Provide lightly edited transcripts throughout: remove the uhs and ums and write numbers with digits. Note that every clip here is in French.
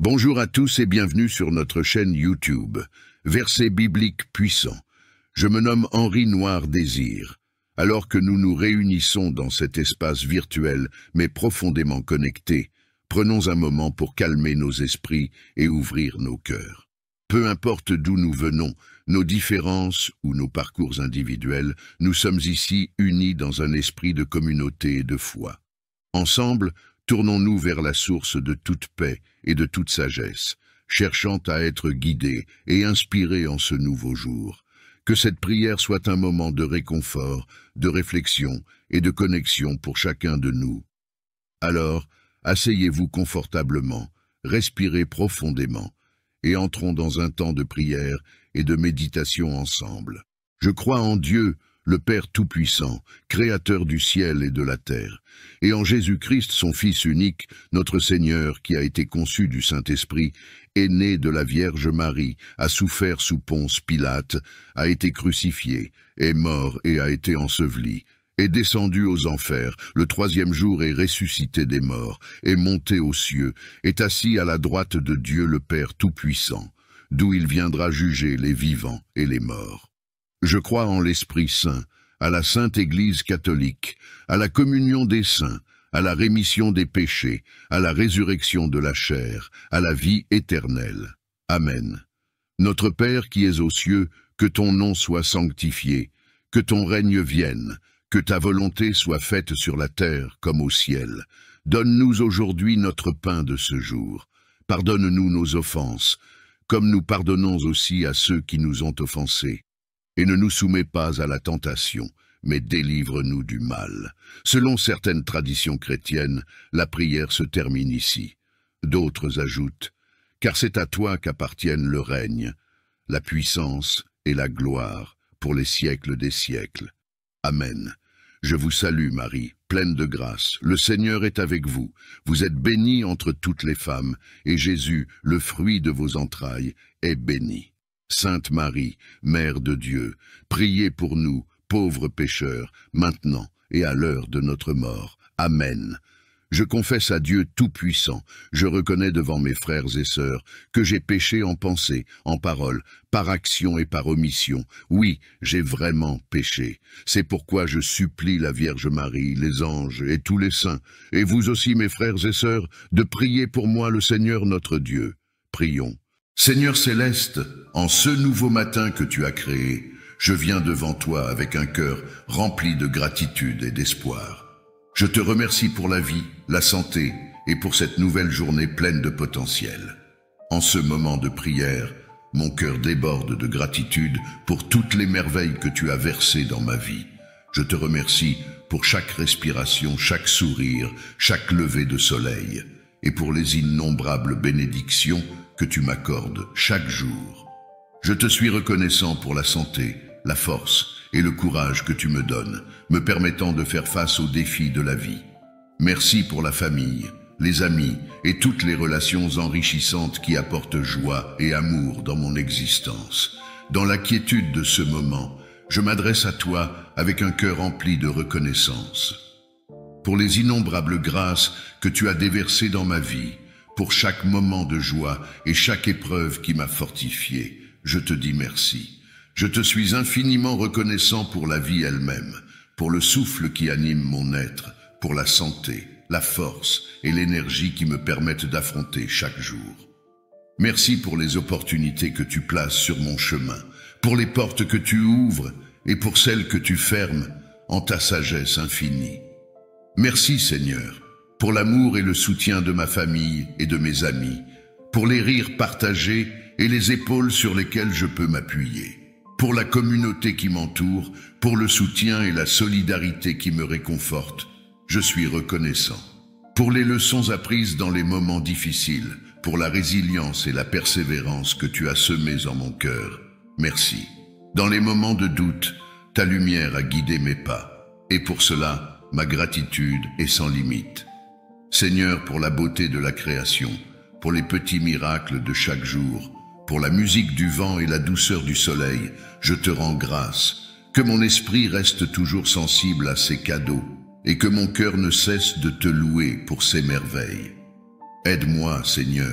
Bonjour à tous et bienvenue sur notre chaîne YouTube. Versets bibliques puissants. Je me nomme Henri Noir-Désir. Alors que nous nous réunissons dans cet espace virtuel mais profondément connecté, prenons un moment pour calmer nos esprits et ouvrir nos cœurs. Peu importe d'où nous venons, nos différences ou nos parcours individuels, nous sommes ici unis dans un esprit de communauté et de foi. Ensemble, tournons-nous vers la source de toute paix et de toute sagesse, cherchant à être guidés et inspirés en ce nouveau jour. Que cette prière soit un moment de réconfort, de réflexion et de connexion pour chacun de nous. Alors, asseyez-vous confortablement, respirez profondément, et entrons dans un temps de prière et de méditation ensemble. Je crois en Dieu, le Père Tout-Puissant, Créateur du ciel et de la terre, et en Jésus-Christ, son Fils unique, notre Seigneur, qui a été conçu du Saint-Esprit, est né de la Vierge Marie, a souffert sous Ponce Pilate, a été crucifié, est mort et a été enseveli, est descendu aux enfers, le troisième jour est ressuscité des morts, est monté aux cieux, est assis à la droite de Dieu le Père Tout-Puissant, d'où il viendra juger les vivants et les morts. Je crois en l'Esprit Saint, à la Sainte Église catholique, à la communion des saints, à la rémission des péchés, à la résurrection de la chair, à la vie éternelle. Amen. Notre Père qui es aux cieux, que ton nom soit sanctifié, que ton règne vienne, que ta volonté soit faite sur la terre comme au ciel. Donne-nous aujourd'hui notre pain de ce jour. Pardonne-nous nos offenses, comme nous pardonnons aussi à ceux qui nous ont offensés. Et ne nous soumets pas à la tentation, mais délivre-nous du mal. Selon certaines traditions chrétiennes, la prière se termine ici. D'autres ajoutent, car c'est à toi qu'appartiennent le règne, la puissance et la gloire pour les siècles des siècles. Amen. Je vous salue Marie, pleine de grâce, le Seigneur est avec vous. Vous êtes bénie entre toutes les femmes, et Jésus, le fruit de vos entrailles, est béni. Sainte Marie, Mère de Dieu, priez pour nous, pauvres pécheurs, maintenant et à l'heure de notre mort. Amen. Je confesse à Dieu Tout-Puissant, je reconnais devant mes frères et sœurs que j'ai péché en pensée, en parole, par action et par omission. Oui, j'ai vraiment péché. C'est pourquoi je supplie la Vierge Marie, les anges et tous les saints, et vous aussi mes frères et sœurs, de prier pour moi le Seigneur notre Dieu. Prions. Seigneur céleste, en ce nouveau matin que tu as créé, je viens devant toi avec un cœur rempli de gratitude et d'espoir. Je te remercie pour la vie, la santé et pour cette nouvelle journée pleine de potentiel. En ce moment de prière, mon cœur déborde de gratitude pour toutes les merveilles que tu as versées dans ma vie. Je te remercie pour chaque respiration, chaque sourire, chaque lever de soleil, et pour les innombrables bénédictions que tu m'accordes chaque jour. Je te suis reconnaissant pour la santé, la force et le courage que tu me donnes, me permettant de faire face aux défis de la vie. Merci pour la famille, les amis et toutes les relations enrichissantes qui apportent joie et amour dans mon existence. Dans la quiétude de ce moment, je m'adresse à toi avec un cœur empli de reconnaissance. Pour les innombrables grâces que tu as déversées dans ma vie, pour chaque moment de joie et chaque épreuve qui m'a fortifié, je te dis merci. Je te suis infiniment reconnaissant pour la vie elle-même, pour le souffle qui anime mon être, pour la santé, la force et l'énergie qui me permettent d'affronter chaque jour. Merci pour les opportunités que tu places sur mon chemin, pour les portes que tu ouvres et pour celles que tu fermes en ta sagesse infinie. Merci Seigneur, pour l'amour et le soutien de ma famille et de mes amis, pour les rires partagés et les épaules sur lesquelles je peux m'appuyer, pour la communauté qui m'entoure, pour le soutien et la solidarité qui me réconfortent. Je suis reconnaissant. Pour les leçons apprises dans les moments difficiles, pour la résilience et la persévérance que tu as semées en mon cœur. Merci. Dans les moments de doute, ta lumière a guidé mes pas, et pour cela, ma gratitude est sans limite. Seigneur, pour la beauté de la création, pour les petits miracles de chaque jour, pour la musique du vent et la douceur du soleil, je te rends grâce. Que mon esprit reste toujours sensible à ces cadeaux, et que mon cœur ne cesse de te louer pour ces merveilles. Aide-moi, Seigneur,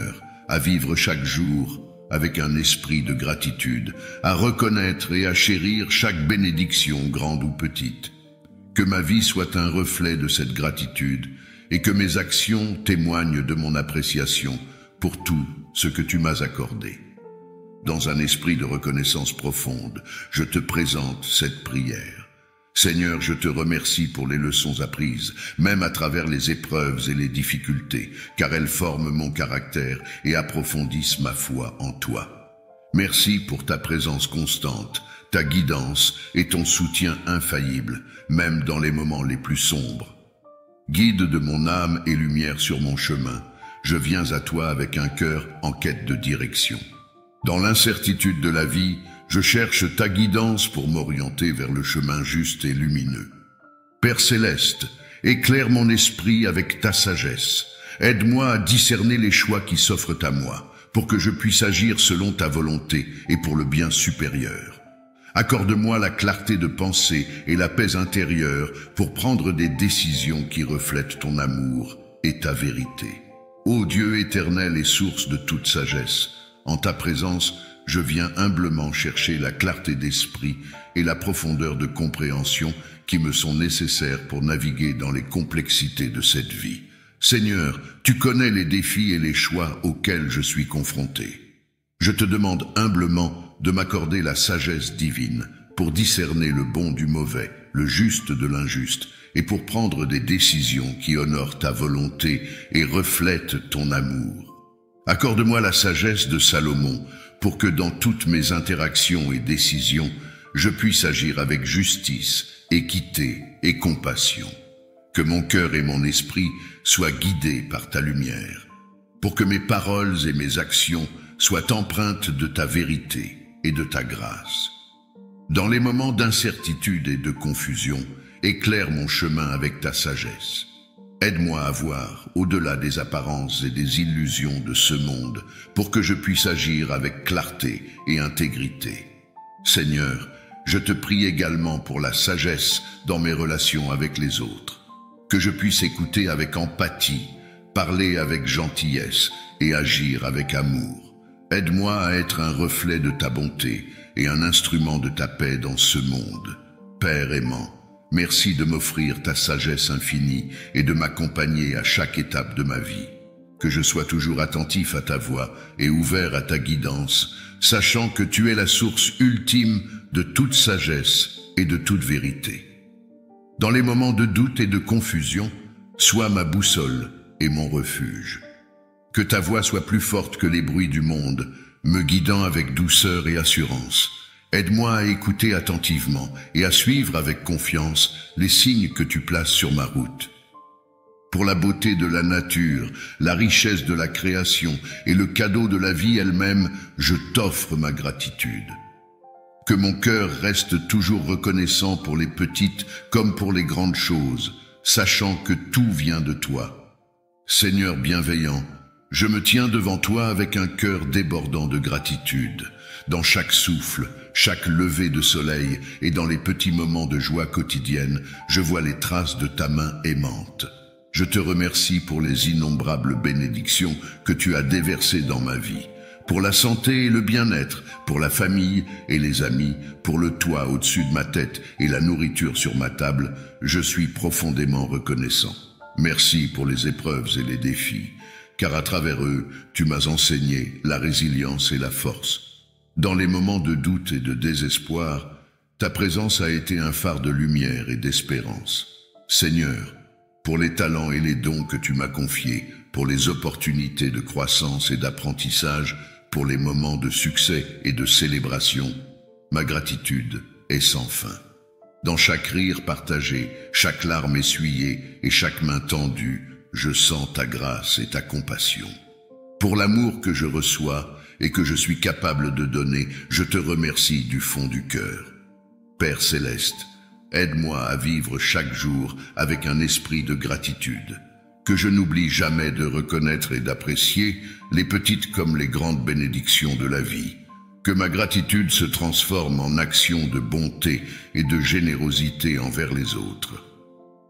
à vivre chaque jour avec un esprit de gratitude, à reconnaître et à chérir chaque bénédiction, grande ou petite. Que ma vie soit un reflet de cette gratitude et que mes actions témoignent de mon appréciation pour tout ce que tu m'as accordé. Dans un esprit de reconnaissance profonde, je te présente cette prière. Seigneur, je te remercie pour les leçons apprises, même à travers les épreuves et les difficultés, car elles forment mon caractère et approfondissent ma foi en toi. Merci pour ta présence constante, ta guidance et ton soutien infaillible, même dans les moments les plus sombres. Guide de mon âme et lumière sur mon chemin, je viens à toi avec un cœur en quête de direction. Dans l'incertitude de la vie, je cherche ta guidance pour m'orienter vers le chemin juste et lumineux. Père céleste, éclaire mon esprit avec ta sagesse. Aide-moi à discerner les choix qui s'offrent à moi, pour que je puisse agir selon ta volonté et pour le bien supérieur. Accorde-moi la clarté de pensée et la paix intérieure pour prendre des décisions qui reflètent ton amour et ta vérité. Ô Dieu éternel et source de toute sagesse, en ta présence, je viens humblement chercher la clarté d'esprit et la profondeur de compréhension qui me sont nécessaires pour naviguer dans les complexités de cette vie. Seigneur, tu connais les défis et les choix auxquels je suis confronté. Je te demande humblement de m'accorder la sagesse divine pour discerner le bon du mauvais, le juste de l'injuste, et pour prendre des décisions qui honorent ta volonté et reflètent ton amour. Accorde-moi la sagesse de Salomon, pour que dans toutes mes interactions et décisions, je puisse agir avec justice, équité et compassion. Que mon cœur et mon esprit soient guidés par ta lumière, pour que mes paroles et mes actions soient empreintes de ta vérité et de ta grâce. Dans les moments d'incertitude et de confusion, éclaire mon chemin avec ta sagesse. Aide-moi à voir au-delà des apparences et des illusions de ce monde pour que je puisse agir avec clarté et intégrité. Seigneur, je te prie également pour la sagesse dans mes relations avec les autres, que je puisse écouter avec empathie, parler avec gentillesse et agir avec amour. Aide-moi à être un reflet de ta bonté et un instrument de ta paix dans ce monde. Père aimant, merci de m'offrir ta sagesse infinie et de m'accompagner à chaque étape de ma vie. Que je sois toujours attentif à ta voix et ouvert à ta guidance, sachant que tu es la source ultime de toute sagesse et de toute vérité. Dans les moments de doute et de confusion, sois ma boussole et mon refuge. Que ta voix soit plus forte que les bruits du monde, me guidant avec douceur et assurance. Aide-moi à écouter attentivement et à suivre avec confiance les signes que tu places sur ma route. Pour la beauté de la nature, la richesse de la création et le cadeau de la vie elle-même, je t'offre ma gratitude. Que mon cœur reste toujours reconnaissant pour les petites comme pour les grandes choses, sachant que tout vient de toi. Seigneur bienveillant, je me tiens devant toi avec un cœur débordant de gratitude. Dans chaque souffle, chaque lever de soleil et dans les petits moments de joie quotidienne, je vois les traces de ta main aimante. Je te remercie pour les innombrables bénédictions que tu as déversées dans ma vie, pour la santé et le bien-être, pour la famille et les amis, pour le toit au-dessus de ma tête et la nourriture sur ma table. Je suis profondément reconnaissant. Merci pour les épreuves et les défis, car à travers eux, tu m'as enseigné la résilience et la force. Dans les moments de doute et de désespoir, ta présence a été un phare de lumière et d'espérance. Seigneur, pour les talents et les dons que tu m'as confiés, pour les opportunités de croissance et d'apprentissage, pour les moments de succès et de célébration, ma gratitude est sans fin. Dans chaque rire partagé, chaque larme essuyée et chaque main tendue, je sens ta grâce et ta compassion. Pour l'amour que je reçois et que je suis capable de donner, je te remercie du fond du cœur. Père céleste, aide-moi à vivre chaque jour avec un esprit de gratitude, que je n'oublie jamais de reconnaître et d'apprécier les petites comme les grandes bénédictions de la vie. Que ma gratitude se transforme en action de bonté et de générosité envers les autres.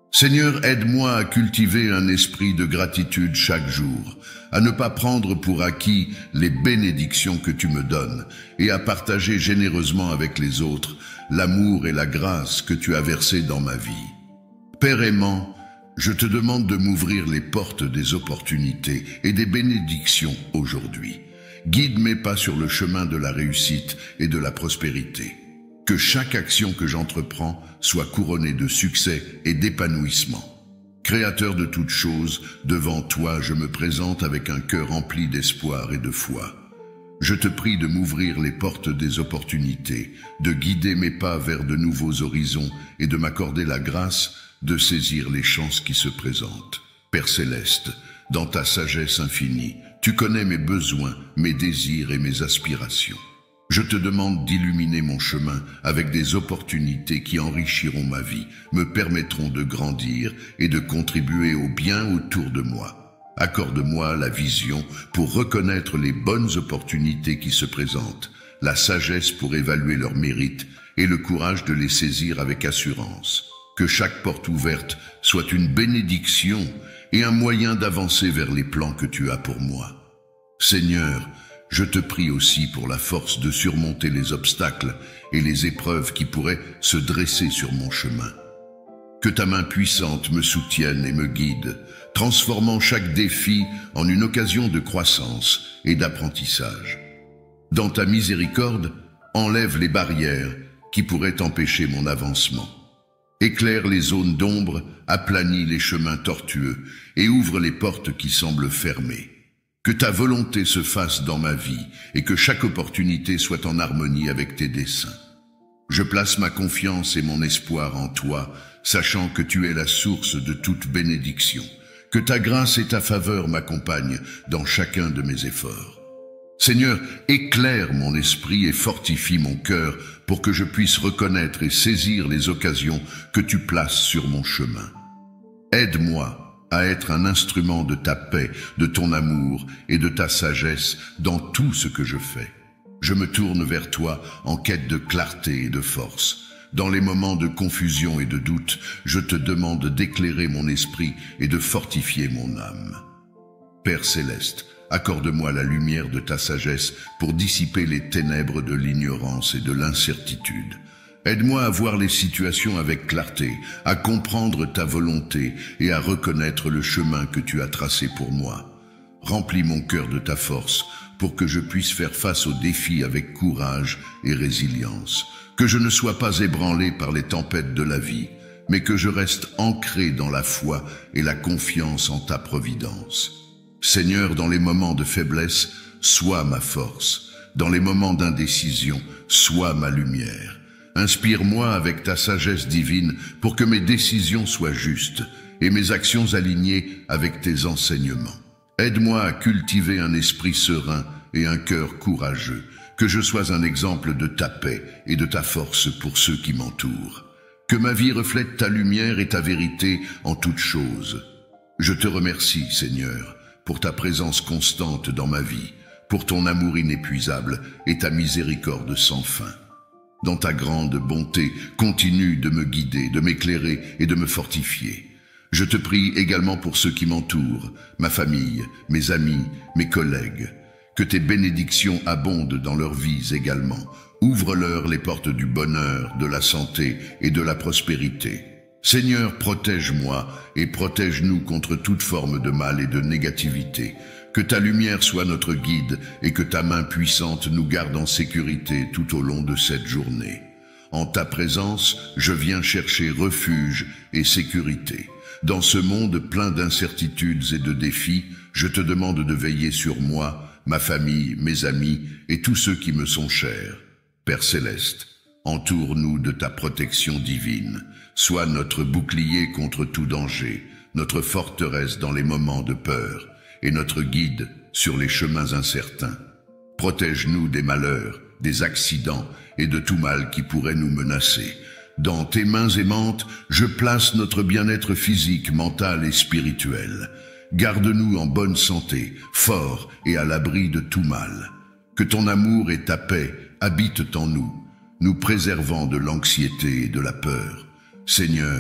Seigneur, aide-moi à cultiver un esprit de gratitude chaque jour, à ne pas prendre pour acquis les bénédictions que tu me donnes et à partager généreusement avec les autres l'amour et la grâce que tu as versés dans ma vie. Père aimant, je te demande de m'ouvrir les portes des opportunités et des bénédictions aujourd'hui. Guide mes pas sur le chemin de la réussite et de la prospérité. Que chaque action que j'entreprends soit couronnée de succès et d'épanouissement. Créateur de toutes choses, devant toi je me présente avec un cœur rempli d'espoir et de foi. Je te prie de m'ouvrir les portes des opportunités, de guider mes pas vers de nouveaux horizons et de m'accorder la grâce de saisir les chances qui se présentent. Père céleste, dans ta sagesse infinie, tu connais mes besoins, mes désirs et mes aspirations. Je te demande d'illuminer mon chemin avec des opportunités qui enrichiront ma vie, me permettront de grandir et de contribuer au bien autour de moi. Accorde-moi la vision pour reconnaître les bonnes opportunités qui se présentent, la sagesse pour évaluer leurs mérites et le courage de les saisir avec assurance. Que chaque porte ouverte soit une bénédiction et un moyen d'avancer vers les plans que tu as pour moi. Seigneur, je te prie aussi pour la force de surmonter les obstacles et les épreuves qui pourraient se dresser sur mon chemin. Que ta main puissante me soutienne et me guide, transformant chaque défi en une occasion de croissance et d'apprentissage. Dans ta miséricorde, enlève les barrières qui pourraient empêcher mon avancement. Éclaire les zones d'ombre, aplanis les chemins tortueux et ouvre les portes qui semblent fermées. Que ta volonté se fasse dans ma vie et que chaque opportunité soit en harmonie avec tes desseins. Je place ma confiance et mon espoir en toi, sachant que tu es la source de toute bénédiction. Que ta grâce et ta faveur m'accompagnent dans chacun de mes efforts. Seigneur, éclaire mon esprit et fortifie mon cœur pour que je puisse reconnaître et saisir les occasions que tu places sur mon chemin. Aide-moi à être un instrument de ta paix, de ton amour et de ta sagesse dans tout ce que je fais. Je me tourne vers toi en quête de clarté et de force. Dans les moments de confusion et de doute, je te demande d'éclairer mon esprit et de fortifier mon âme. Père céleste, accorde-moi la lumière de ta sagesse pour dissiper les ténèbres de l'ignorance et de l'incertitude. Aide-moi à voir les situations avec clarté, à comprendre ta volonté et à reconnaître le chemin que tu as tracé pour moi. Remplis mon cœur de ta force pour que je puisse faire face aux défis avec courage et résilience. Que je ne sois pas ébranlé par les tempêtes de la vie, mais que je reste ancré dans la foi et la confiance en ta providence. Seigneur, dans les moments de faiblesse, sois ma force. Dans les moments d'indécision, sois ma lumière. Inspire-moi avec ta sagesse divine pour que mes décisions soient justes et mes actions alignées avec tes enseignements. Aide-moi à cultiver un esprit serein et un cœur courageux, que je sois un exemple de ta paix et de ta force pour ceux qui m'entourent. Que ma vie reflète ta lumière et ta vérité en toutes choses. Je te remercie, Seigneur, pour ta présence constante dans ma vie, pour ton amour inépuisable et ta miséricorde sans fin. Dans ta grande bonté, continue de me guider, de m'éclairer et de me fortifier. Je te prie également pour ceux qui m'entourent, ma famille, mes amis, mes collègues. Que tes bénédictions abondent dans leurs vies également. Ouvre-leur les portes du bonheur, de la santé et de la prospérité. Seigneur, protège-moi et protège-nous contre toute forme de mal et de négativité. Que ta lumière soit notre guide et que ta main puissante nous garde en sécurité tout au long de cette journée. En ta présence, je viens chercher refuge et sécurité. Dans ce monde plein d'incertitudes et de défis, je te demande de veiller sur moi, ma famille, mes amis et tous ceux qui me sont chers. Père céleste, entoure-nous de ta protection divine. Sois notre bouclier contre tout danger, notre forteresse dans les moments de peur et notre guide sur les chemins incertains. Protège-nous des malheurs, des accidents et de tout mal qui pourrait nous menacer. Dans tes mains aimantes, je place notre bien-être physique, mental et spirituel. Garde-nous en bonne santé, forts et à l'abri de tout mal. Que ton amour et ta paix habitent en nous, nous préservant de l'anxiété et de la peur. Seigneur,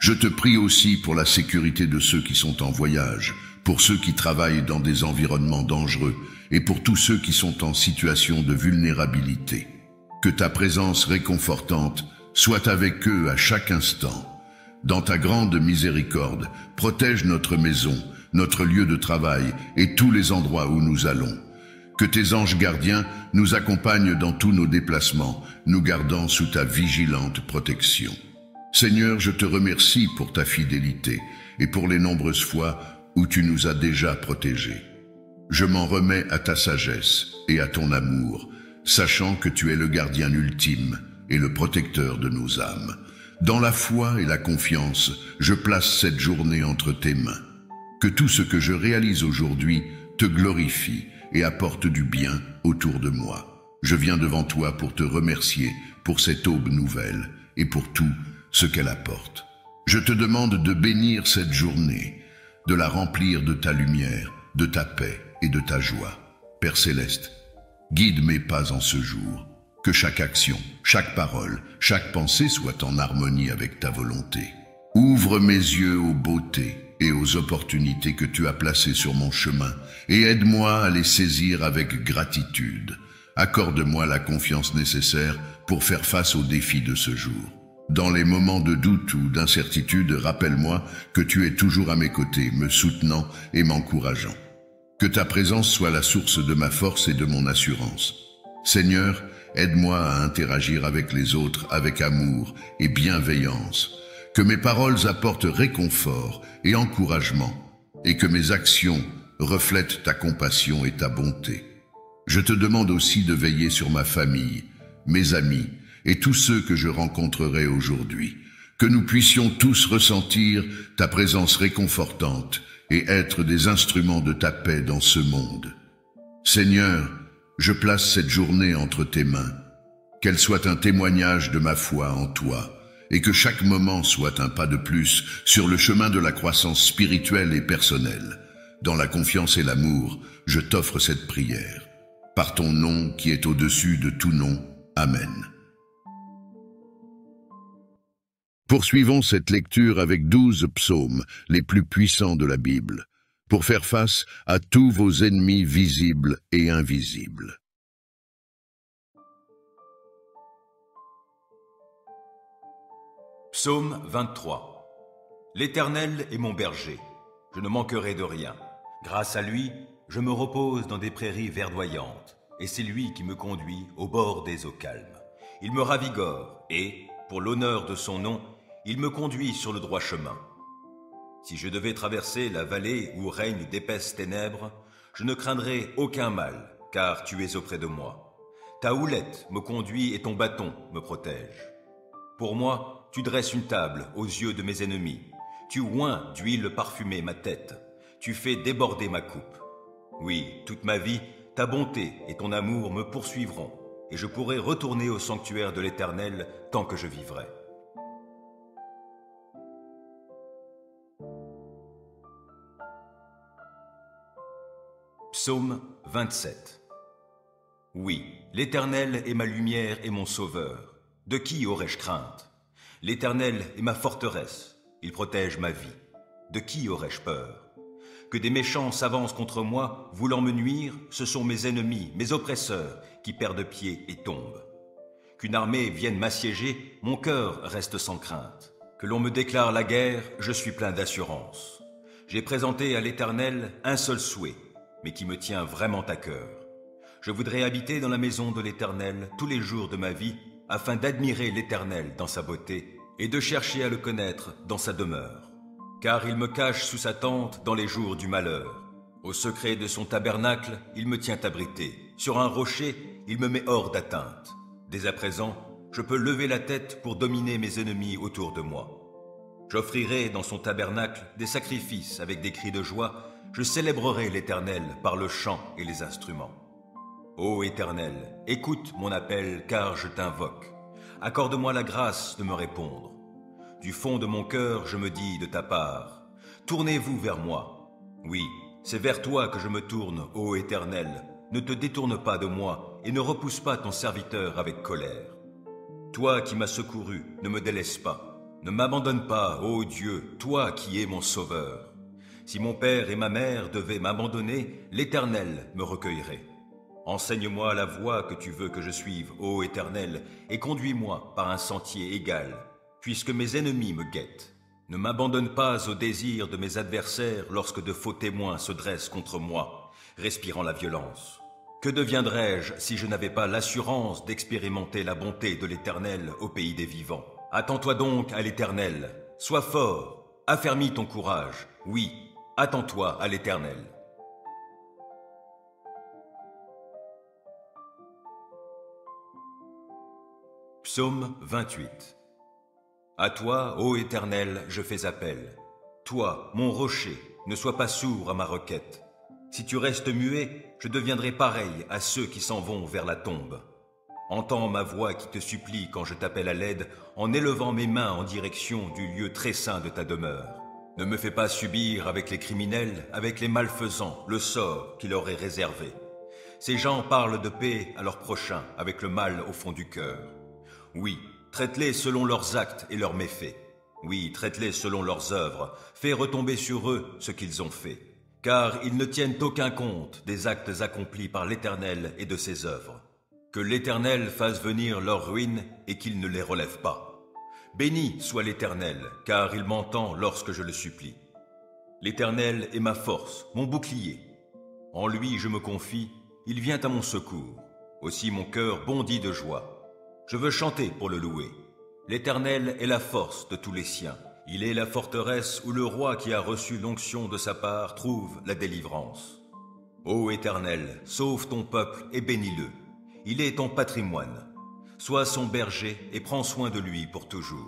Je te prie aussi pour la sécurité de ceux qui sont en voyage, pour ceux qui travaillent dans des environnements dangereux et pour tous ceux qui sont en situation de vulnérabilité. Que ta présence réconfortante soit avec eux à chaque instant. Dans ta grande miséricorde, protège notre maison, notre lieu de travail et tous les endroits où nous allons. Que tes anges gardiens nous accompagnent dans tous nos déplacements, nous gardant sous ta vigilante protection. Seigneur, je te remercie pour ta fidélité et pour les nombreuses fois où tu nous as déjà protégés. Je m'en remets à ta sagesse et à ton amour, sachant que tu es le gardien ultime et le protecteur de nos âmes. Dans la foi et la confiance, je place cette journée entre tes mains. Que tout ce que je réalise aujourd'hui te glorifie et apporte du bien autour de moi. Je viens devant toi pour te remercier pour cette aube nouvelle et pour tout ce qu'elle apporte. Je te demande de bénir cette journée, de la remplir de ta lumière, de ta paix et de ta joie. Père céleste, guide mes pas en ce jour. Que chaque action, chaque parole, chaque pensée soit en harmonie avec ta volonté. Ouvre mes yeux aux beautés et aux opportunités que tu as placées sur mon chemin et aide-moi à les saisir avec gratitude. Accorde-moi la confiance nécessaire pour faire face aux défis de ce jour. Dans les moments de doute ou d'incertitude, rappelle-moi que tu es toujours à mes côtés, me soutenant et m'encourageant. Que ta présence soit la source de ma force et de mon assurance. Seigneur, aide-moi à interagir avec les autres avec amour et bienveillance. Que mes paroles apportent réconfort et encouragement, et que mes actions reflètent ta compassion et ta bonté. Je te demande aussi de veiller sur ma famille, mes amis, et tous ceux que je rencontrerai aujourd'hui, que nous puissions tous ressentir ta présence réconfortante et être des instruments de ta paix dans ce monde. Seigneur, je place cette journée entre tes mains, qu'elle soit un témoignage de ma foi en toi, et que chaque moment soit un pas de plus sur le chemin de la croissance spirituelle et personnelle. Dans la confiance et l'amour, je t'offre cette prière. Par ton nom qui est au-dessus de tout nom. Amen. Poursuivons cette lecture avec 12 psaumes, les plus puissants de la Bible, pour faire face à tous vos ennemis visibles et invisibles. Psaume 23. L'Éternel est mon berger, je ne manquerai de rien. Grâce à lui, je me repose dans des prairies verdoyantes, et c'est lui qui me conduit au bord des eaux calmes. Il me ravigore, et, pour l'honneur de son nom, il me conduit sur le droit chemin. Si je devais traverser la vallée où règnent d'épaisses ténèbres, je ne craindrai aucun mal, car tu es auprès de moi. Ta houlette me conduit et ton bâton me protège. Pour moi, tu dresses une table aux yeux de mes ennemis. Tu oins d'huile parfumée ma tête. Tu fais déborder ma coupe. Oui, toute ma vie, ta bonté et ton amour me poursuivront, et je pourrai retourner au sanctuaire de l'Éternel tant que je vivrai. Psaume 27. Oui, l'Éternel est ma lumière et mon sauveur. De qui aurais-je crainte? L'Éternel est ma forteresse, il protège ma vie. De qui aurais-je peur? Que des méchants s'avancent contre moi, voulant me nuire, ce sont mes ennemis, mes oppresseurs, qui perdent pied et tombent. Qu'une armée vienne m'assiéger, mon cœur reste sans crainte. Que l'on me déclare la guerre, je suis plein d'assurance. J'ai présenté à l'Éternel un seul souhait, mais qui me tient vraiment à cœur. Je voudrais habiter dans la maison de l'Éternel tous les jours de ma vie, afin d'admirer l'Éternel dans sa beauté et de chercher à le connaître dans sa demeure. Car il me cache sous sa tente dans les jours du malheur. Au secret de son tabernacle, il me tient abrité. Sur un rocher, il me met hors d'atteinte. Dès à présent, je peux lever la tête pour dominer mes ennemis autour de moi. J'offrirai dans son tabernacle des sacrifices avec des cris de joie. Je célébrerai l'Éternel par le chant et les instruments. Ô Éternel, écoute mon appel car je t'invoque. Accorde-moi la grâce de me répondre. Du fond de mon cœur, je me dis de ta part, tournez-vous vers moi. Oui, c'est vers toi que je me tourne, ô Éternel. Ne te détourne pas de moi et ne repousse pas ton serviteur avec colère. Toi qui m'as secouru, ne me délaisse pas. Ne m'abandonne pas, ô Dieu, toi qui es mon sauveur. Si mon père et ma mère devaient m'abandonner, l'Éternel me recueillerait. Enseigne-moi la voie que tu veux que je suive, ô Éternel, et conduis-moi par un sentier égal, puisque mes ennemis me guettent. Ne m'abandonne pas au désir de mes adversaires lorsque de faux témoins se dressent contre moi, respirant la violence. Que deviendrais-je si je n'avais pas l'assurance d'expérimenter la bonté de l'Éternel au pays des vivants? Attends-toi donc à l'Éternel, sois fort, affermis ton courage, oui, attends-toi à l'Éternel. Psaume 28. À toi, ô Éternel, je fais appel. Toi, mon rocher, ne sois pas sourd à ma requête. Si tu restes muet, je deviendrai pareil à ceux qui s'en vont vers la tombe. Entends ma voix qui te supplie quand je t'appelle à l'aide, en élevant mes mains en direction du lieu très saint de ta demeure. Ne me fais pas subir avec les criminels, avec les malfaisants, le sort qui leur est réservé. Ces gens parlent de paix à leurs prochains, avec le mal au fond du cœur. Oui, traite-les selon leurs actes et leurs méfaits. Oui, traite-les selon leurs œuvres, fais retomber sur eux ce qu'ils ont fait. Car ils ne tiennent aucun compte des actes accomplis par l'Éternel et de ses œuvres. Que l'Éternel fasse venir leur ruine et qu'il ne les relève pas. Béni soit l'Éternel, car il m'entend lorsque je le supplie. L'Éternel est ma force, mon bouclier. En lui je me confie, il vient à mon secours. Aussi mon cœur bondit de joie. Je veux chanter pour le louer. L'Éternel est la force de tous les siens. Il est la forteresse où le roi qui a reçu l'onction de sa part trouve la délivrance. Ô Éternel, sauve ton peuple et bénis-le. Il est ton patrimoine. Sois son berger et prends soin de lui pour toujours.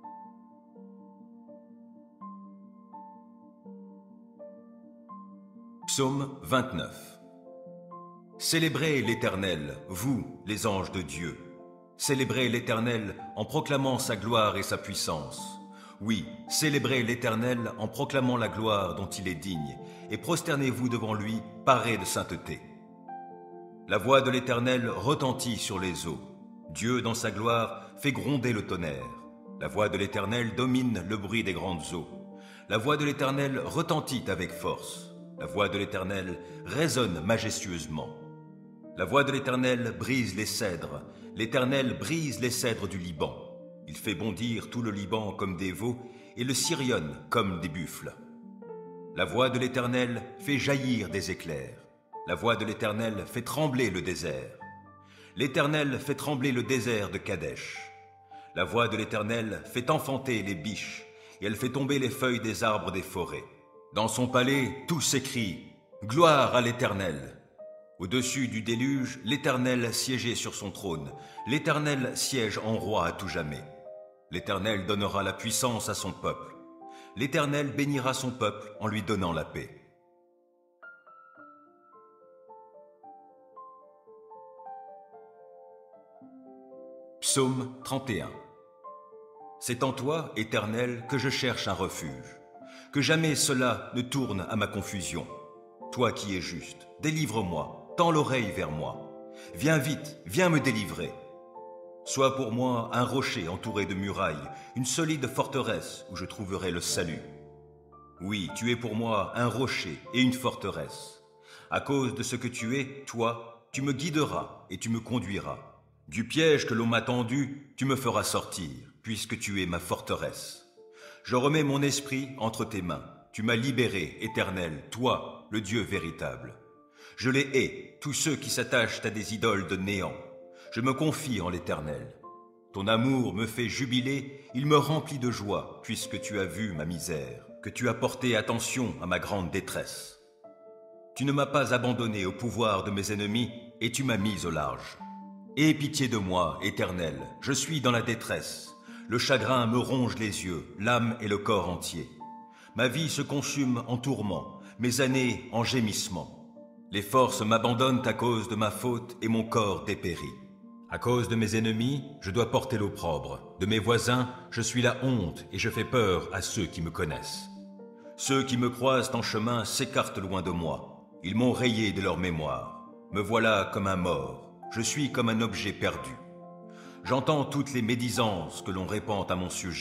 Psaume 29. Célébrez l'Éternel, vous, les anges de Dieu. Célébrez l'Éternel en proclamant sa gloire et sa puissance. Oui, célébrez l'Éternel en proclamant la gloire dont il est digne, et prosternez-vous devant lui, parés de sainteté. La voix de l'Éternel retentit sur les eaux. Dieu, dans sa gloire, fait gronder le tonnerre. La voix de l'Éternel domine le bruit des grandes eaux. La voix de l'Éternel retentit avec force. La voix de l'Éternel résonne majestueusement. La voix de l'Éternel brise les cèdres. L'Éternel brise les cèdres du Liban. Il fait bondir tout le Liban comme des veaux et le Sirion comme des buffles. La voix de l'Éternel fait jaillir des éclairs. La voix de l'Éternel fait trembler le désert. L'Éternel fait trembler le désert de Kadesh. La voix de l'Éternel fait enfanter les biches et elle fait tomber les feuilles des arbres des forêts. Dans son palais, tous s'écrient « Gloire à l'Éternel !» Au-dessus du déluge, l'Éternel siégeait sur son trône. L'Éternel siège en roi à tout jamais. L'Éternel donnera la puissance à son peuple. L'Éternel bénira son peuple en lui donnant la paix. Psaume 31. C'est en toi, Éternel, que je cherche un refuge. Que jamais cela ne tourne à ma confusion. Toi qui es juste, délivre-moi, tends l'oreille vers moi. Viens vite, viens me délivrer. Sois pour moi un rocher entouré de murailles, une solide forteresse où je trouverai le salut. Oui, tu es pour moi un rocher et une forteresse. À cause de ce que tu es, toi, tu me guideras et tu me conduiras. Du piège que l'on m'a tendu, tu me feras sortir, puisque tu es ma forteresse. Je remets mon esprit entre tes mains. Tu m'as libéré, Éternel, toi, le Dieu véritable. Je les hais, tous ceux qui s'attachent à des idoles de néant. Je me confie en l'Éternel. Ton amour me fait jubiler, il me remplit de joie, puisque tu as vu ma misère, que tu as porté attention à ma grande détresse. Tu ne m'as pas abandonné au pouvoir de mes ennemis, et tu m'as mis au large. Aie pitié de moi, Éternel, je suis dans la détresse. Le chagrin me ronge les yeux, l'âme et le corps entier. Ma vie se consume en tourments, mes années en gémissements. Les forces m'abandonnent à cause de ma faute et mon corps dépérit. À cause de mes ennemis, je dois porter l'opprobre. De mes voisins, je suis la honte et je fais peur à ceux qui me connaissent. Ceux qui me croisent en chemin s'écartent loin de moi. Ils m'ont rayé de leur mémoire. Me voilà comme un mort. Je suis comme un objet perdu. J'entends toutes les médisances que l'on répand à mon sujet.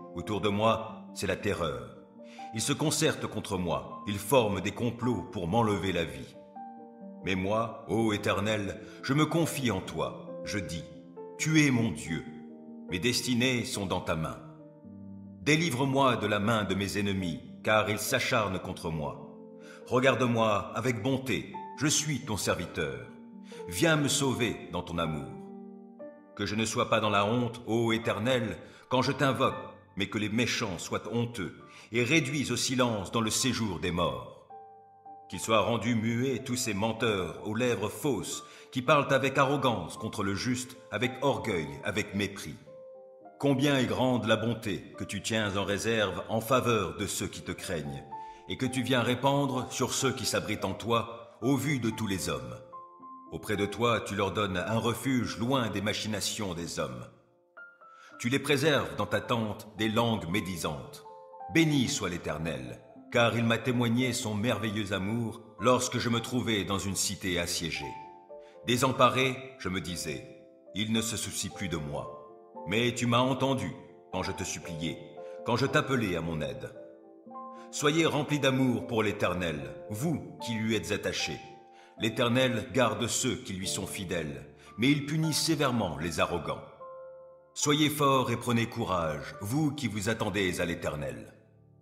Autour de moi, c'est la terreur. Ils se concertent contre moi, ils forment des complots pour m'enlever la vie. Mais moi, ô Éternel, je me confie en toi. Je dis, tu es mon Dieu. Mes destinées sont dans ta main. Délivre-moi de la main de mes ennemis, car ils s'acharnent contre moi. Regarde-moi avec bonté, je suis ton serviteur. Viens me sauver dans ton amour. Que je ne sois pas dans la honte, ô Éternel, quand je t'invoque, mais que les méchants soient honteux et réduits au silence dans le séjour des morts. Qu'ils soient rendus muets tous ces menteurs aux lèvres fausses qui parlent avec arrogance contre le juste, avec orgueil, avec mépris. Combien est grande la bonté que tu tiens en réserve en faveur de ceux qui te craignent et que tu viens répandre sur ceux qui s'abritent en toi au vu de tous les hommes. Auprès de toi, tu leur donnes un refuge loin des machinations des hommes. Tu les préserves dans ta tente des langues médisantes. Béni soit l'Éternel, car il m'a témoigné son merveilleux amour lorsque je me trouvais dans une cité assiégée. Désemparé, je me disais, il ne se soucie plus de moi. Mais tu m'as entendu quand je te suppliais, quand je t'appelais à mon aide. Soyez remplis d'amour pour l'Éternel, vous qui lui êtes attachés. L'Éternel garde ceux qui lui sont fidèles, mais il punit sévèrement les arrogants. Soyez forts et prenez courage, vous qui vous attendez à l'Éternel.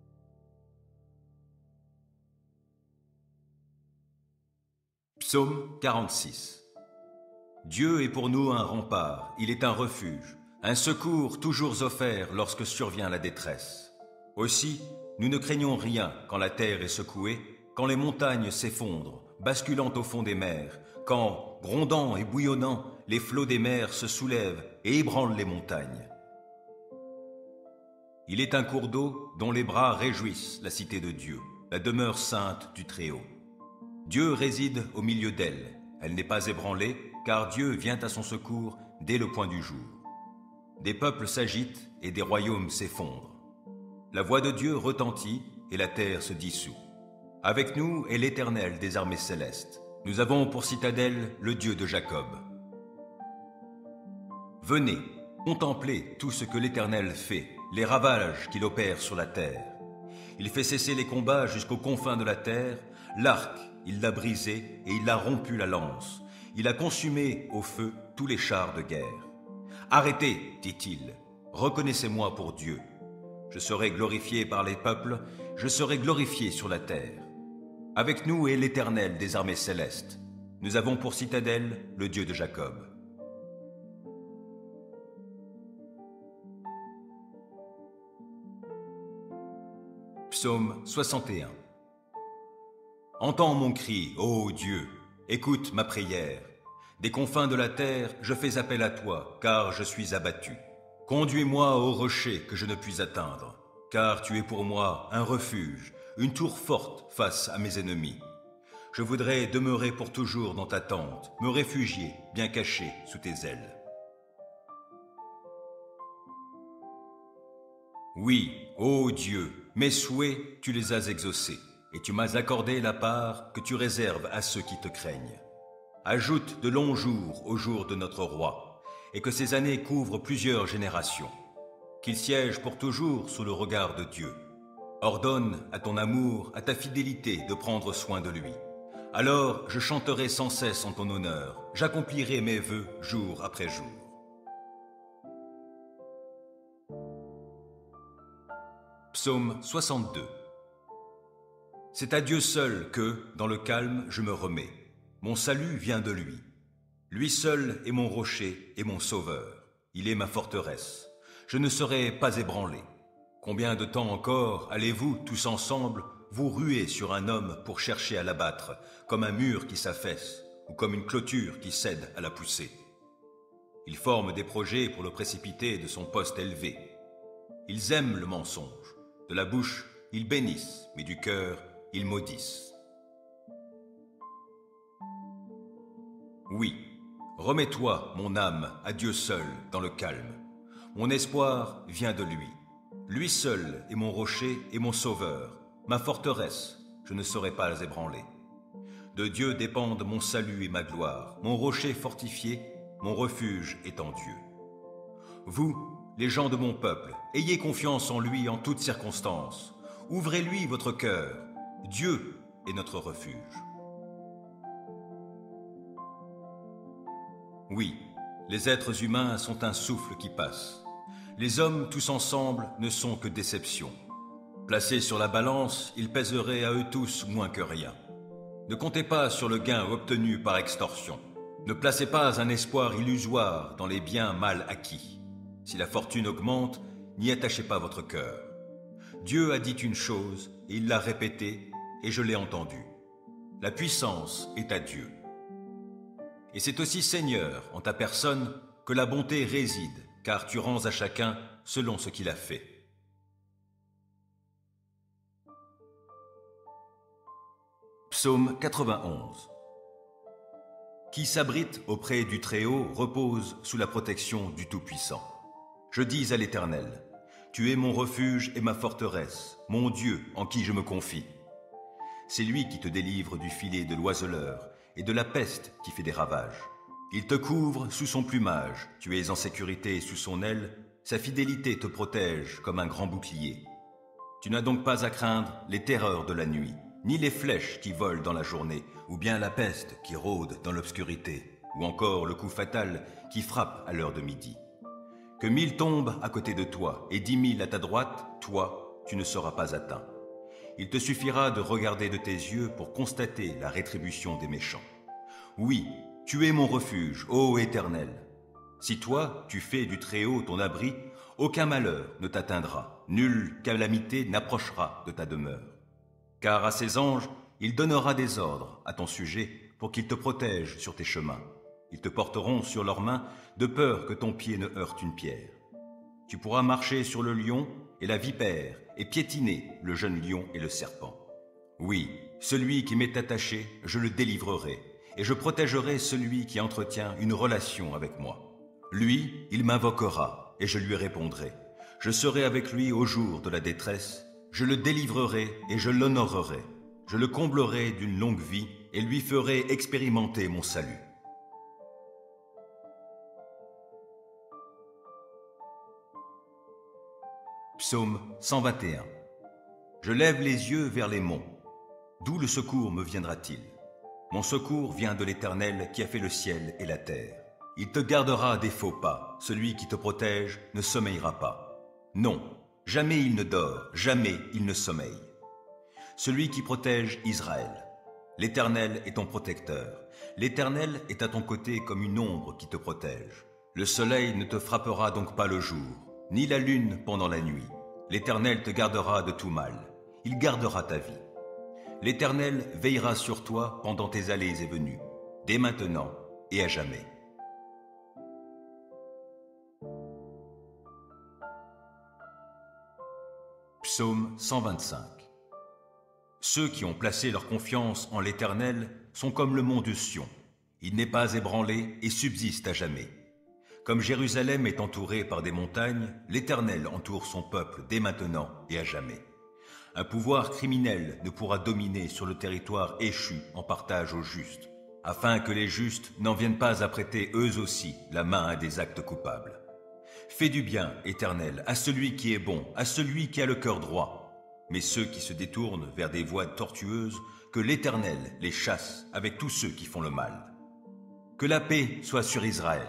Psaume 46. Dieu est pour nous un rempart, il est un refuge, un secours toujours offert lorsque survient la détresse. Aussi, nous ne craignons rien quand la terre est secouée, quand les montagnes s'effondrent, basculant au fond des mers, quand, grondant et bouillonnant, les flots des mers se soulèvent et ébranlent les montagnes. Il est un cours d'eau dont les bras réjouissent la cité de Dieu, la demeure sainte du Très-Haut. Dieu réside au milieu d'elle. Elle n'est pas ébranlée, car Dieu vient à son secours dès le point du jour. Des peuples s'agitent et des royaumes s'effondrent. La voix de Dieu retentit et la terre se dissout. Avec nous est l'Éternel des armées célestes. Nous avons pour citadelle le Dieu de Jacob. Venez, contemplez tout ce que l'Éternel fait, les ravages qu'il opère sur la terre. Il fait cesser les combats jusqu'aux confins de la terre. L'arc, il l'a brisé et il a rompu la lance. Il a consumé au feu tous les chars de guerre. Arrêtez, dit-il, reconnaissez-moi pour Dieu. Je serai glorifié par les peuples, je serai glorifié sur la terre. Avec nous est l'Éternel des armées célestes. Nous avons pour citadelle le Dieu de Jacob. Psaume 61. Entends mon cri, ô Dieu, écoute ma prière. Des confins de la terre, je fais appel à toi, car je suis abattu. Conduis-moi au rocher que je ne puis atteindre, car tu es pour moi un refuge, une tour forte face à mes ennemis. Je voudrais demeurer pour toujours dans ta tente, me réfugier, bien caché sous tes ailes. Oui, ô Dieu, mes souhaits, tu les as exaucés, et tu m'as accordé la part que tu réserves à ceux qui te craignent. Ajoute de longs jours au jour de notre roi, et que ces années couvrent plusieurs générations. Qu'il siège pour toujours sous le regard de Dieu. Ordonne à ton amour, à ta fidélité de prendre soin de lui. Alors je chanterai sans cesse en ton honneur, j'accomplirai mes vœux jour après jour. Psaume 62. C'est à Dieu seul que, dans le calme, je me remets. Mon salut vient de lui. Lui seul est mon rocher et mon sauveur. Il est ma forteresse. Je ne serai pas ébranlé. Combien de temps encore allez-vous, tous ensemble, vous ruer sur un homme pour chercher à l'abattre, comme un mur qui s'affaisse, ou comme une clôture qui cède à la poussée? Ils forment des projets pour le précipiter de son poste élevé. Ils aiment le mensonge. De la bouche, ils bénissent, mais du cœur, ils maudissent. Oui, remets-toi, mon âme, à Dieu seul, dans le calme. Mon espoir vient de lui. Lui seul est mon rocher et mon sauveur, ma forteresse, je ne serai pas ébranlé. De Dieu dépendent mon salut et ma gloire, mon rocher fortifié, mon refuge est en Dieu. Vous, les gens de mon peuple, ayez confiance en lui en toutes circonstances. Ouvrez-lui votre cœur. Dieu est notre refuge. Oui, les êtres humains sont un souffle qui passe. Les hommes tous ensemble ne sont que déception. Placés sur la balance, ils pèseraient à eux tous moins que rien. Ne comptez pas sur le gain obtenu par extorsion. Ne placez pas un espoir illusoire dans les biens mal acquis. Si la fortune augmente, n'y attachez pas votre cœur. Dieu a dit une chose, et il l'a répétée, et je l'ai entendue. La puissance est à Dieu. Et c'est aussi Seigneur, en ta personne, que la bonté réside, car tu rends à chacun selon ce qu'il a fait. Psaume 91. Qui s'abrite auprès du Très-Haut repose sous la protection du Tout-Puissant. Je dis à l'Éternel, tu es mon refuge et ma forteresse, mon Dieu en qui je me confie. C'est lui qui te délivre du filet de l'oiseleur et de la peste qui fait des ravages. Il te couvre sous son plumage, tu es en sécurité sous son aile, sa fidélité te protège comme un grand bouclier. Tu n'as donc pas à craindre les terreurs de la nuit, ni les flèches qui volent dans la journée, ou bien la peste qui rôde dans l'obscurité, ou encore le coup fatal qui frappe à l'heure de midi. Que 1000 tombent à côté de toi et 10 000 à ta droite, toi, tu ne seras pas atteint. Il te suffira de regarder de tes yeux pour constater la rétribution des méchants. Oui, tu es mon refuge, ô Éternel. Si toi, tu fais du Très-Haut ton abri, aucun malheur ne t'atteindra, nulle calamité n'approchera de ta demeure. Car à ses anges, il donnera des ordres à ton sujet pour qu'ils te protègent sur tes chemins. Ils te porteront sur leurs mains de peur que ton pied ne heurte une pierre. Tu pourras marcher sur le lion et la vipère et piétiner le jeune lion et le serpent. Oui, celui qui m'est attaché, je le délivrerai et je protégerai celui qui entretient une relation avec moi. Lui, il m'invoquera et je lui répondrai. Je serai avec lui au jour de la détresse. Je le délivrerai et je l'honorerai. Je le comblerai d'une longue vie et lui ferai expérimenter mon salut. Psaume 121. Je lève les yeux vers les monts. D'où le secours me viendra-t-il? Mon secours vient de l'Éternel qui a fait le ciel et la terre. Il te gardera des faux pas. Celui qui te protège ne sommeillera pas. Non, jamais il ne dort, jamais il ne sommeille. Celui qui protège Israël. L'Éternel est ton protecteur. L'Éternel est à ton côté comme une ombre qui te protège. Le soleil ne te frappera donc pas le jour, ni la lune pendant la nuit. L'Éternel te gardera de tout mal. Il gardera ta vie. L'Éternel veillera sur toi pendant tes allées et venues, dès maintenant et à jamais. Psaume 125. Ceux qui ont placé leur confiance en l'Éternel sont comme le mont de Sion. Il n'est pas ébranlé et subsiste à jamais. Comme Jérusalem est entourée par des montagnes, l'Éternel entoure son peuple dès maintenant et à jamais. Un pouvoir criminel ne pourra dominer sur le territoire échu en partage aux justes, afin que les justes n'en viennent pas à prêter eux aussi la main à des actes coupables. Fais du bien, Éternel, à celui qui est bon, à celui qui a le cœur droit. Mais ceux qui se détournent vers des voies tortueuses, que l'Éternel les chasse avec tous ceux qui font le mal. Que la paix soit sur Israël.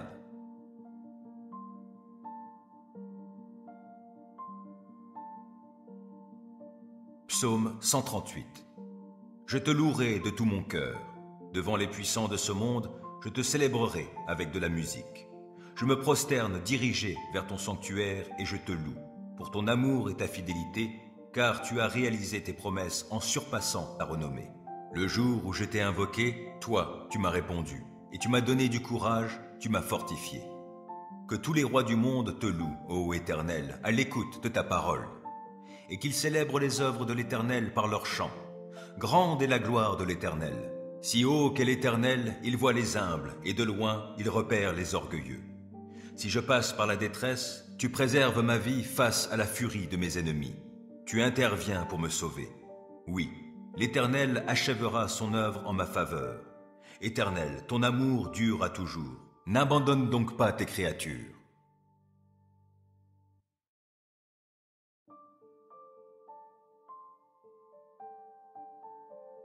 Psaume 138. Je te louerai de tout mon cœur. Devant les puissants de ce monde, je te célébrerai avec de la musique. Je me prosterne dirigé vers ton sanctuaire et je te loue, pour ton amour et ta fidélité, car tu as réalisé tes promesses en surpassant ta renommée. Le jour où je t'ai invoqué, toi, tu m'as répondu, et tu m'as donné du courage, tu m'as fortifié. Que tous les rois du monde te louent, ô Éternel, à l'écoute de ta parole, et qu'ils célèbrent les œuvres de l'Éternel par leurs chants. Grande est la gloire de l'Éternel. Si haut qu'est l'Éternel, il voit les humbles, et de loin, il repère les orgueilleux. Si je passe par la détresse, tu préserves ma vie face à la furie de mes ennemis. Tu interviens pour me sauver. Oui, l'Éternel achèvera son œuvre en ma faveur. Éternel, ton amour dure à toujours. N'abandonne donc pas tes créatures.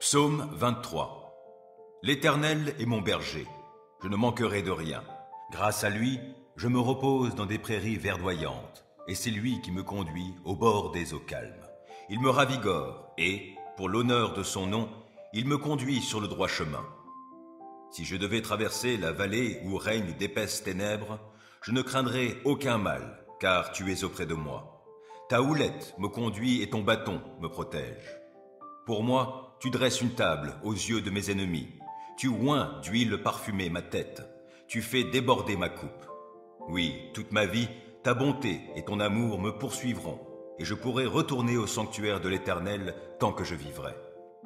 Psaume 23. L'Éternel est mon berger, je ne manquerai de rien. Grâce à lui, je me repose dans des prairies verdoyantes, et c'est lui qui me conduit au bord des eaux calmes. Il me ravigore, et, pour l'honneur de son nom, il me conduit sur le droit chemin. Si je devais traverser la vallée où règnent d'épaisses ténèbres, je ne craindrai aucun mal, car tu es auprès de moi. Ta houlette me conduit et ton bâton me protège. Pour moi, tu dresses une table aux yeux de mes ennemis. Tu oins d'huile parfumée ma tête. Tu fais déborder ma coupe. Oui, toute ma vie, ta bonté et ton amour me poursuivront, et je pourrai retourner au sanctuaire de l'Éternel tant que je vivrai.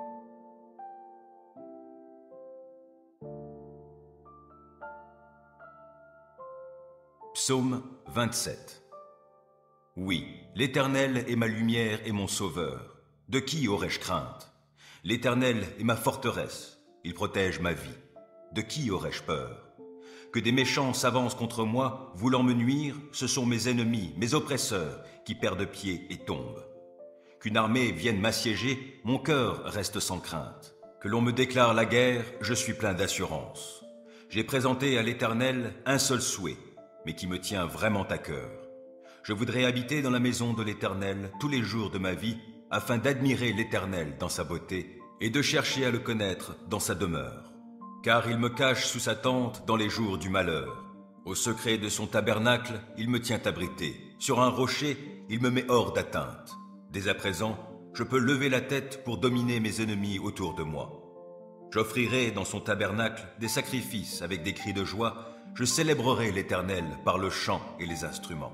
Psaume 27. Oui, l'Éternel est ma lumière et mon sauveur. De qui aurais-je crainte? L'Éternel est ma forteresse, il protège ma vie. De qui aurais-je peur? Que des méchants s'avancent contre moi, voulant me nuire, ce sont mes ennemis, mes oppresseurs, qui perdent pied et tombent. Qu'une armée vienne m'assiéger, mon cœur reste sans crainte. Que l'on me déclare la guerre, je suis plein d'assurance. J'ai présenté à l'Éternel un seul souhait, mais qui me tient vraiment à cœur. Je voudrais habiter dans la maison de l'Éternel tous les jours de ma vie, afin d'admirer l'Éternel dans sa beauté et de chercher à le connaître dans sa demeure. Car il me cache sous sa tente dans les jours du malheur. Au secret de son tabernacle, il me tient abrité. Sur un rocher, il me met hors d'atteinte. Dès à présent, je peux lever la tête pour dominer mes ennemis autour de moi. J'offrirai dans son tabernacle des sacrifices avec des cris de joie. Je célébrerai l'Éternel par le chant et les instruments.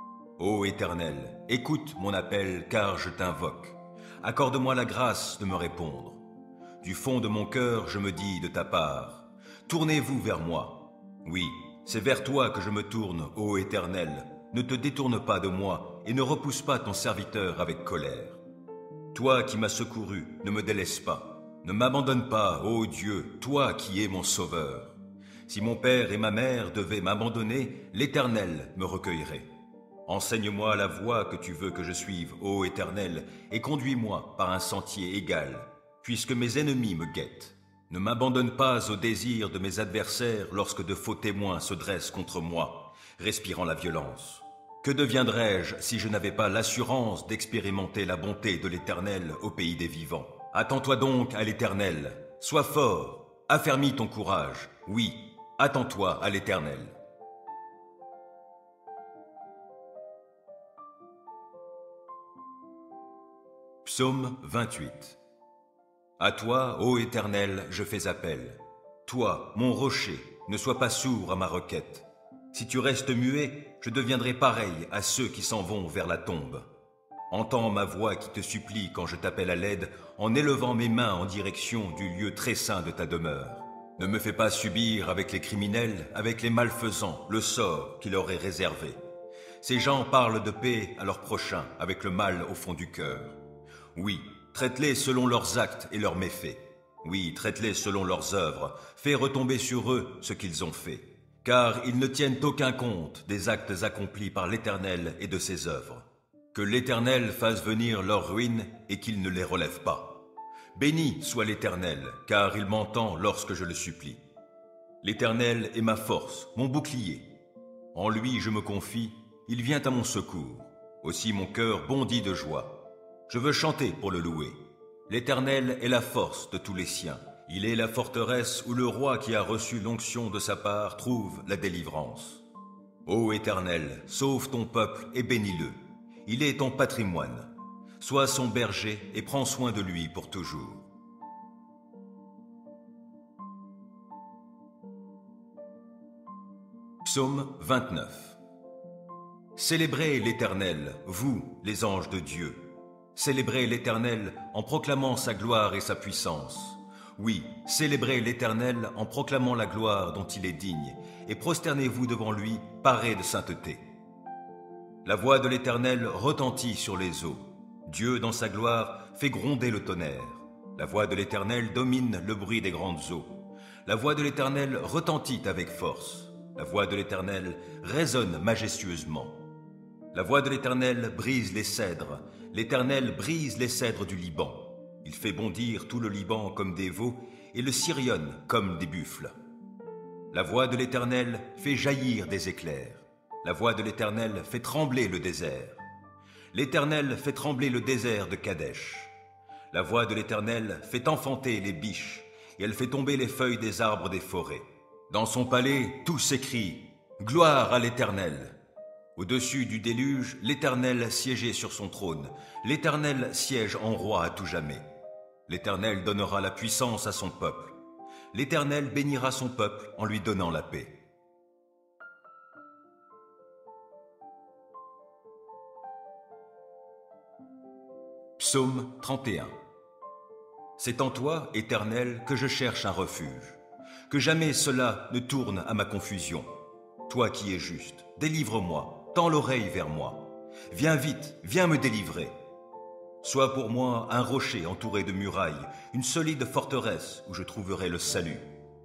Ô Éternel, écoute mon appel car je t'invoque. Accorde-moi la grâce de me répondre. Du fond de mon cœur, je me dis de ta part, tournez-vous vers moi. Oui, c'est vers toi que je me tourne, ô Éternel. Ne te détourne pas de moi et ne repousse pas ton serviteur avec colère. Toi qui m'as secouru, ne me délaisse pas. Ne m'abandonne pas, ô Dieu, toi qui es mon sauveur. Si mon père et ma mère devaient m'abandonner, l'Éternel me recueillerait. Enseigne-moi la voie que tu veux que je suive, ô Éternel, et conduis-moi par un sentier égal, puisque mes ennemis me guettent. Ne m'abandonne pas au désir de mes adversaires lorsque de faux témoins se dressent contre moi, respirant la violence. Que deviendrais-je si je n'avais pas l'assurance d'expérimenter la bonté de l'Éternel au pays des vivants? Attends-toi donc à l'Éternel, sois fort, affermis ton courage, oui, attends-toi à l'Éternel. Psaume 28. À toi, ô Éternel, je fais appel. Toi, mon rocher, ne sois pas sourd à ma requête. Si tu restes muet, je deviendrai pareil à ceux qui s'en vont vers la tombe. Entends ma voix qui te supplie quand je t'appelle à l'aide, en élevant mes mains en direction du lieu très saint de ta demeure. Ne me fais pas subir avec les criminels, avec les malfaisants, le sort qui leur est réservé. Ces gens parlent de paix à leurs prochains, avec le mal au fond du cœur. Oui, traite-les selon leurs actes et leurs méfaits. Oui, traite-les selon leurs œuvres. Fais retomber sur eux ce qu'ils ont fait. Car ils ne tiennent aucun compte des actes accomplis par l'Éternel et de ses œuvres. Que l'Éternel fasse venir leur ruine et qu'il ne les relève pas. Béni soit l'Éternel, car il m'entend lorsque je le supplie. L'Éternel est ma force, mon bouclier. En lui je me confie, il vient à mon secours. Aussi mon cœur bondit de joie. Je veux chanter pour le louer. L'Éternel est la force de tous les siens. Il est la forteresse où le roi qui a reçu l'onction de sa part trouve la délivrance. Ô Éternel, sauve ton peuple et bénis-le. Il est ton patrimoine. Sois son berger et prends soin de lui pour toujours. Psaume 29. Célébrez l'Éternel, vous, les anges de Dieu. Célébrez l'Éternel en proclamant sa gloire et sa puissance. Oui, célébrez l'Éternel en proclamant la gloire dont il est digne, et prosternez-vous devant lui, parés de sainteté. La voix de l'Éternel retentit sur les eaux. Dieu, dans sa gloire, fait gronder le tonnerre. La voix de l'Éternel domine le bruit des grandes eaux. La voix de l'Éternel retentit avec force. La voix de l'Éternel résonne majestueusement. La voix de l'Éternel brise les cèdres. L'Éternel brise les cèdres du Liban. Il fait bondir tout le Liban comme des veaux et le Sirion comme des buffles. La voix de l'Éternel fait jaillir des éclairs. La voix de l'Éternel fait trembler le désert. L'Éternel fait trembler le désert de Kadesh. La voix de l'Éternel fait enfanter les biches, et elle fait tomber les feuilles des arbres des forêts. Dans son palais, tous s'écrient « Gloire à l'Éternel !» Au-dessus du déluge, l'Éternel siégeait sur son trône. L'Éternel siège en roi à tout jamais. L'Éternel donnera la puissance à son peuple. L'Éternel bénira son peuple en lui donnant la paix. Psaume 31. C'est en toi, Éternel, que je cherche un refuge. Que jamais cela ne tourne à ma confusion. Toi qui es juste, délivre-moi, tends l'oreille vers moi. Viens vite, viens me délivrer. Sois pour moi un rocher entouré de murailles, une solide forteresse où je trouverai le salut.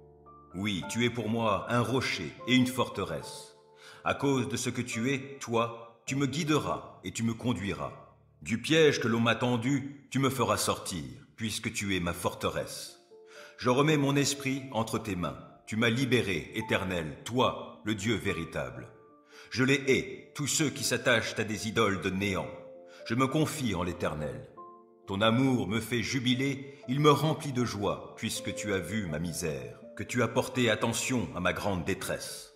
Oui, tu es pour moi un rocher et une forteresse. À cause de ce que tu es, toi, tu me guideras et tu me conduiras. Du piège que l'on m'a tendu, tu me feras sortir, puisque tu es ma forteresse. Je remets mon esprit entre tes mains. Tu m'as libéré, Éternel, toi, le Dieu véritable. Je les hais, tous ceux qui s'attachent à des idoles de néant. Je me confie en l'Éternel. Ton amour me fait jubiler, il me remplit de joie, puisque tu as vu ma misère, que tu as porté attention à ma grande détresse.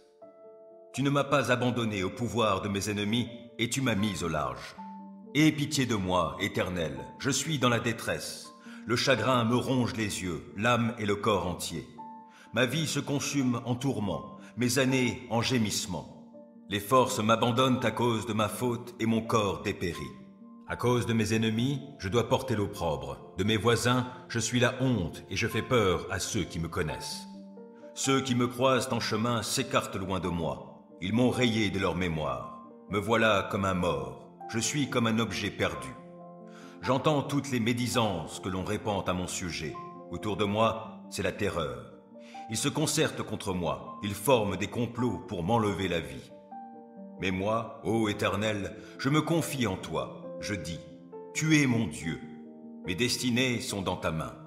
Tu ne m'as pas abandonné au pouvoir de mes ennemis, et tu m'as mis au large. Aie pitié de moi, Éternel, je suis dans la détresse. Le chagrin me ronge les yeux, l'âme et le corps entier. Ma vie se consume en tourments, mes années en gémissements. Les forces m'abandonnent à cause de ma faute et mon corps dépérit. À cause de mes ennemis, je dois porter l'opprobre. De mes voisins, je suis la honte et je fais peur à ceux qui me connaissent. Ceux qui me croisent en chemin s'écartent loin de moi. Ils m'ont rayé de leur mémoire. Me voilà comme un mort. Je suis comme un objet perdu. J'entends toutes les médisances que l'on répand à mon sujet. Autour de moi, c'est la terreur. Ils se concertent contre moi. Ils forment des complots pour m'enlever la vie. Mais moi, ô Éternel, je me confie en toi. Je dis, tu es mon Dieu. Mes destinées sont dans ta main.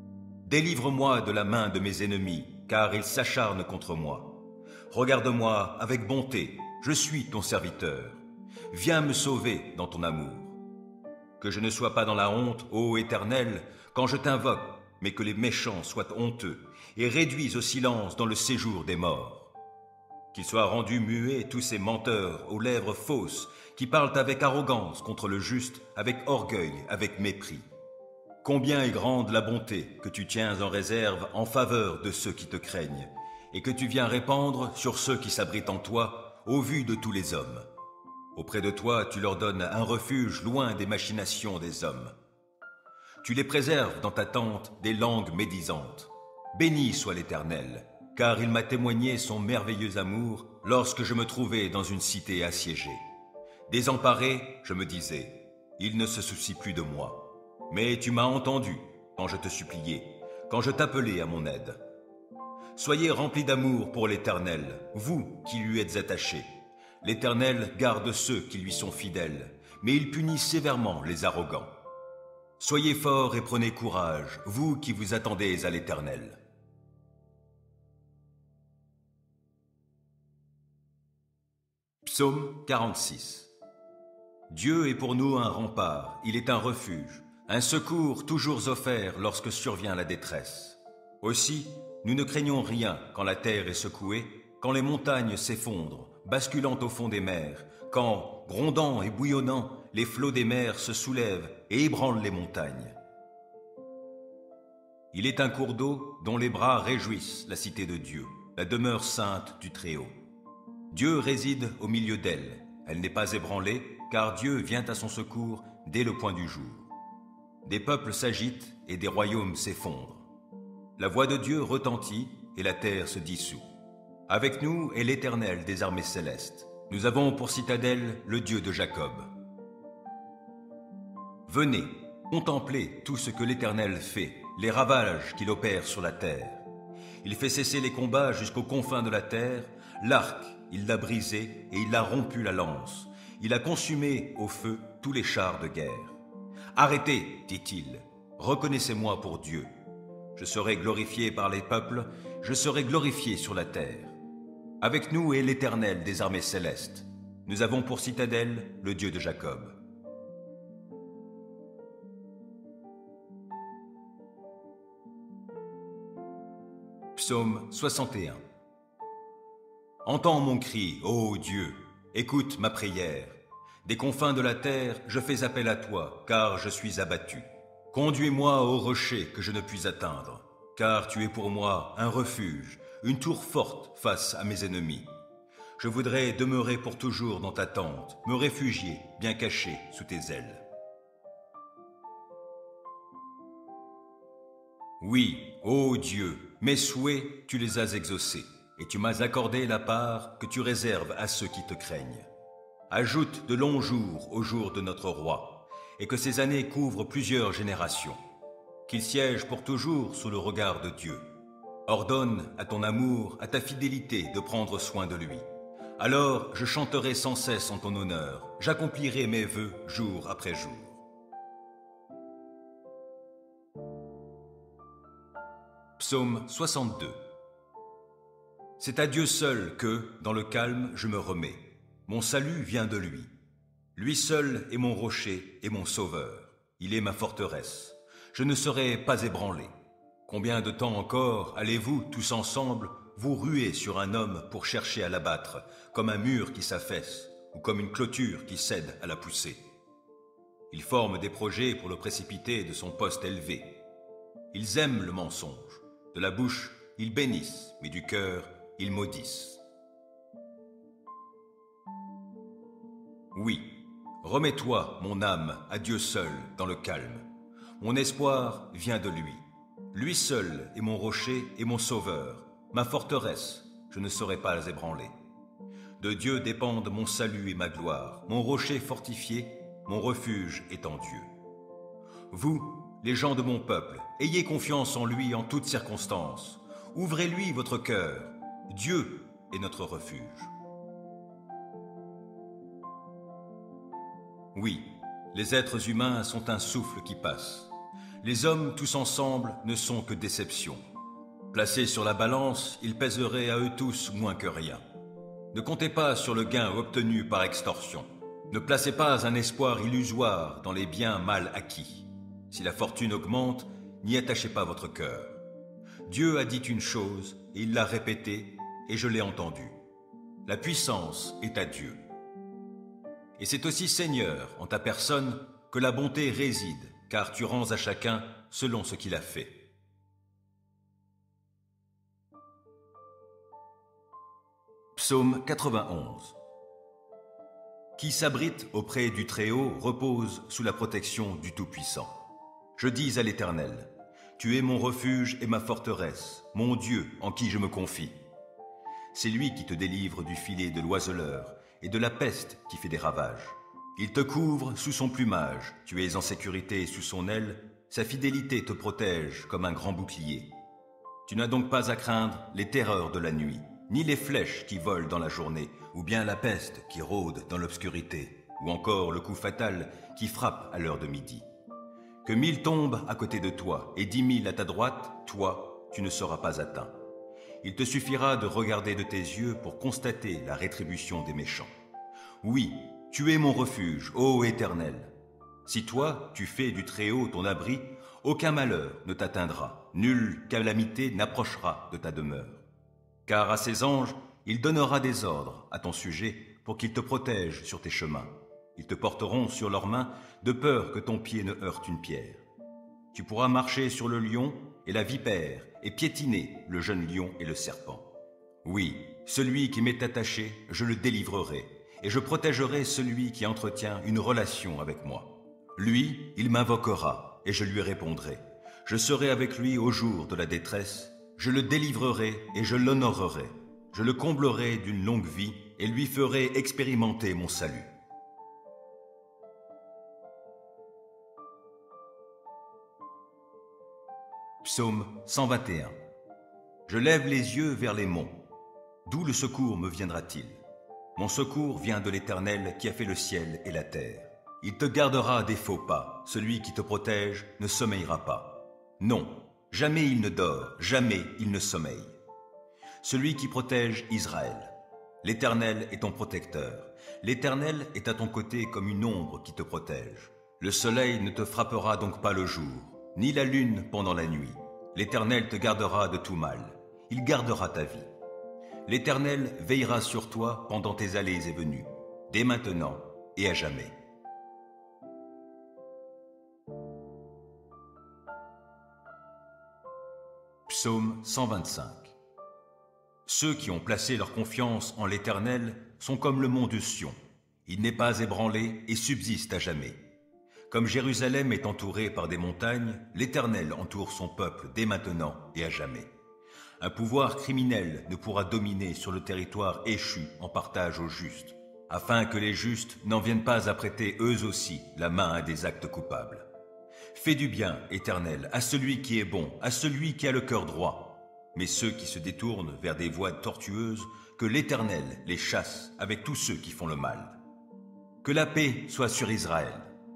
Délivre-moi de la main de mes ennemis, car ils s'acharnent contre moi. Regarde-moi avec bonté, je suis ton serviteur. Viens me sauver dans ton amour. Que je ne sois pas dans la honte, ô Éternel, quand je t'invoque, mais que les méchants soient honteux et réduits au silence dans le séjour des morts. Qu'ils soient rendus muets tous ces menteurs aux lèvres fausses qui parlent avec arrogance contre le juste, avec orgueil, avec mépris. Combien est grande la bonté que tu tiens en réserve en faveur de ceux qui te craignent et que tu viens répandre sur ceux qui s'abritent en toi au vu de tous les hommes. Auprès de toi, tu leur donnes un refuge loin des machinations des hommes. Tu les préserves dans ta tente des langues médisantes. Béni soit l'Éternel, car il m'a témoigné son merveilleux amour lorsque je me trouvais dans une cité assiégée. Désemparé, je me disais, il ne se soucie plus de moi. Mais tu m'as entendu quand je te suppliais, quand je t'appelais à mon aide. Soyez remplis d'amour pour l'Éternel, vous qui lui êtes attachés. L'Éternel garde ceux qui lui sont fidèles, mais il punit sévèrement les arrogants. Soyez forts et prenez courage, vous qui vous attendez à l'Éternel. Psaume 46. Dieu est pour nous un rempart, il est un refuge, un secours toujours offert lorsque survient la détresse. Aussi, nous ne craignons rien quand la terre est secouée, quand les montagnes s'effondrent, basculant au fond des mers, quand, grondant et bouillonnant, les flots des mers se soulèvent et ébranlent les montagnes. Il est un cours d'eau dont les bras réjouissent la cité de Dieu, la demeure sainte du Très-Haut. Dieu réside au milieu d'elle. Elle n'est pas ébranlée, car Dieu vient à son secours dès le point du jour. Des peuples s'agitent et des royaumes s'effondrent. La voix de Dieu retentit et la terre se dissout. Avec nous est l'Éternel des armées célestes. Nous avons pour citadelle le Dieu de Jacob. Venez, contemplez tout ce que l'Éternel fait, les ravages qu'il opère sur la terre. Il fait cesser les combats jusqu'aux confins de la terre. L'arc, il l'a brisé et il a rompu la lance. Il a consumé au feu tous les chars de guerre. Arrêtez, dit-il. Reconnaissez-moi pour Dieu. Je serai glorifié par les peuples, je serai glorifié sur la terre. Avec nous est l'Éternel des armées célestes. Nous avons pour citadelle le Dieu de Jacob. Psaume 61. Entends mon cri, ô Dieu, écoute ma prière. Des confins de la terre, je fais appel à toi, car je suis abattu. Conduis-moi au rocher que je ne puis atteindre, car tu es pour moi un refuge, une tour forte face à mes ennemis. Je voudrais demeurer pour toujours dans ta tente, me réfugier, bien caché sous tes ailes. Oui, ô Dieu, mes souhaits, tu les as exaucés, et tu m'as accordé la part que tu réserves à ceux qui te craignent. Ajoute de longs jours aux jours de notre roi, et que ces années couvrent plusieurs générations. Qu'il siège pour toujours sous le regard de Dieu. Ordonne à ton amour, à ta fidélité de prendre soin de lui. Alors je chanterai sans cesse en ton honneur, j'accomplirai mes vœux jour après jour. Psaume 62. C'est à Dieu seul que, dans le calme, je me remets. Mon salut vient de lui. Lui seul est mon rocher et mon sauveur. Il est ma forteresse. Je ne serai pas ébranlé. Combien de temps encore allez-vous, tous ensemble, vous ruer sur un homme pour chercher à l'abattre, comme un mur qui s'affaisse, ou comme une clôture qui cède à la poussée? Ils forment des projets pour le précipiter de son poste élevé. Ils aiment le mensonge. De la bouche, ils bénissent, mais du cœur, ils maudissent. Oui, remets-toi, mon âme, à Dieu seul, dans le calme. Mon espoir vient de lui. Lui seul est mon rocher et mon sauveur, ma forteresse, je ne serai pas ébranlé. De Dieu dépendent mon salut et ma gloire, mon rocher fortifié, mon refuge est en Dieu. Vous, les gens de mon peuple, ayez confiance en lui en toutes circonstances. Ouvrez-lui votre cœur. Dieu est notre refuge. Oui, les êtres humains sont un souffle qui passe. Les hommes tous ensemble ne sont que déception. Placés sur la balance, ils pèseraient à eux tous moins que rien. Ne comptez pas sur le gain obtenu par extorsion. Ne placez pas un espoir illusoire dans les biens mal acquis. Si la fortune augmente, n'y attachez pas votre cœur. Dieu a dit une chose, et il l'a répétée, et je l'ai entendue. La puissance est à Dieu. Et c'est aussi Seigneur, en ta personne, que la bonté réside, car tu rends à chacun selon ce qu'il a fait. Psaume 91. Qui s'abrite auprès du Très-Haut repose sous la protection du Tout-Puissant. Je dis à l'Éternel, tu es mon refuge et ma forteresse, mon Dieu en qui je me confie. C'est lui qui te délivre du filet de l'oiseleur et de la peste qui fait des ravages. Il te couvre sous son plumage, tu es en sécurité sous son aile, sa fidélité te protège comme un grand bouclier. Tu n'as donc pas à craindre les terreurs de la nuit, ni les flèches qui volent dans la journée, ou bien la peste qui rôde dans l'obscurité, ou encore le coup fatal qui frappe à l'heure de midi. Que 1000 tombent à côté de toi et 10 000 à ta droite, toi, tu ne seras pas atteint. Il te suffira de regarder de tes yeux pour constater la rétribution des méchants. Oui, tu es mon refuge, ô Éternel. Si toi, tu fais du Très-Haut ton abri, aucun malheur ne t'atteindra, nulle calamité n'approchera de ta demeure. Car à ses anges, il donnera des ordres à ton sujet pour qu'ils te protègent sur tes chemins. Ils te porteront sur leurs mains de peur que ton pied ne heurte une pierre. Tu pourras marcher sur le lion et la vipère et piétiner le jeune lion et le serpent. Oui, celui qui m'est attaché, je le délivrerai et je protégerai celui qui entretient une relation avec moi. Lui, il m'invoquera et je lui répondrai. Je serai avec lui au jour de la détresse, je le délivrerai et je l'honorerai. Je le comblerai d'une longue vie et lui ferai expérimenter mon salut. Psaume 121. Je lève les yeux vers les monts. D'où le secours me viendra-t-il? Mon secours vient de l'Éternel qui a fait le ciel et la terre. Il te gardera des faux pas, celui qui te protège ne sommeillera pas. Non, jamais il ne dort, jamais il ne sommeille. Celui qui protège Israël. L'Éternel est ton protecteur. L'Éternel est à ton côté comme une ombre qui te protège. Le soleil ne te frappera donc pas le jour, ni la lune pendant la nuit. L'Éternel te gardera de tout mal. Il gardera ta vie. L'Éternel veillera sur toi pendant tes allées et venues, dès maintenant et à jamais. Psaume 125. Ceux qui ont placé leur confiance en l'Éternel sont comme le mont de Sion. Il n'est pas ébranlé et subsiste à jamais. Comme Jérusalem est entourée par des montagnes, l'Éternel entoure son peuple dès maintenant et à jamais. Un pouvoir criminel ne pourra dominer sur le territoire échu en partage aux justes, afin que les justes n'en viennent pas à prêter eux aussi la main à des actes coupables. Fais du bien, Éternel, à celui qui est bon, à celui qui a le cœur droit. Mais ceux qui se détournent vers des voies tortueuses, que l'Éternel les chasse avec tous ceux qui font le mal. Que la paix soit sur Israël.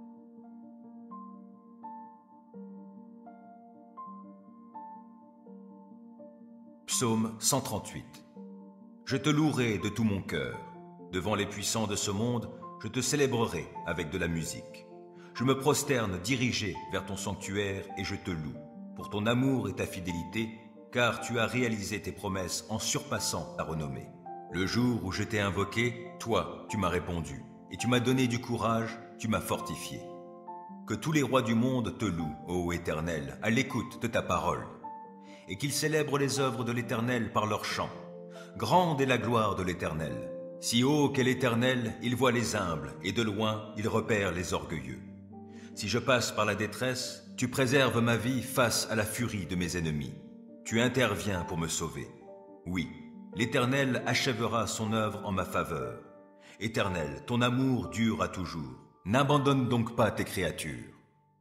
Psaume 138. Je te louerai de tout mon cœur. Devant les puissants de ce monde, je te célébrerai avec de la musique. Je me prosterne dirigé vers ton sanctuaire et je te loue, pour ton amour et ta fidélité, car tu as réalisé tes promesses en surpassant ta renommée. Le jour où je t'ai invoqué, toi, tu m'as répondu, et tu m'as donné du courage, tu m'as fortifié. Que tous les rois du monde te louent, ô Éternel, à l'écoute de ta parole, et qu'ils célèbrent les œuvres de l'Éternel par leurs chants. Grande est la gloire de l'Éternel. Si haut qu'est l'Éternel, il voit les humbles, et de loin, il repère les orgueilleux. Si je passe par la détresse, tu préserves ma vie face à la furie de mes ennemis. Tu interviens pour me sauver. Oui, l'Éternel achèvera son œuvre en ma faveur. Éternel, ton amour dure à toujours. N'abandonne donc pas tes créatures.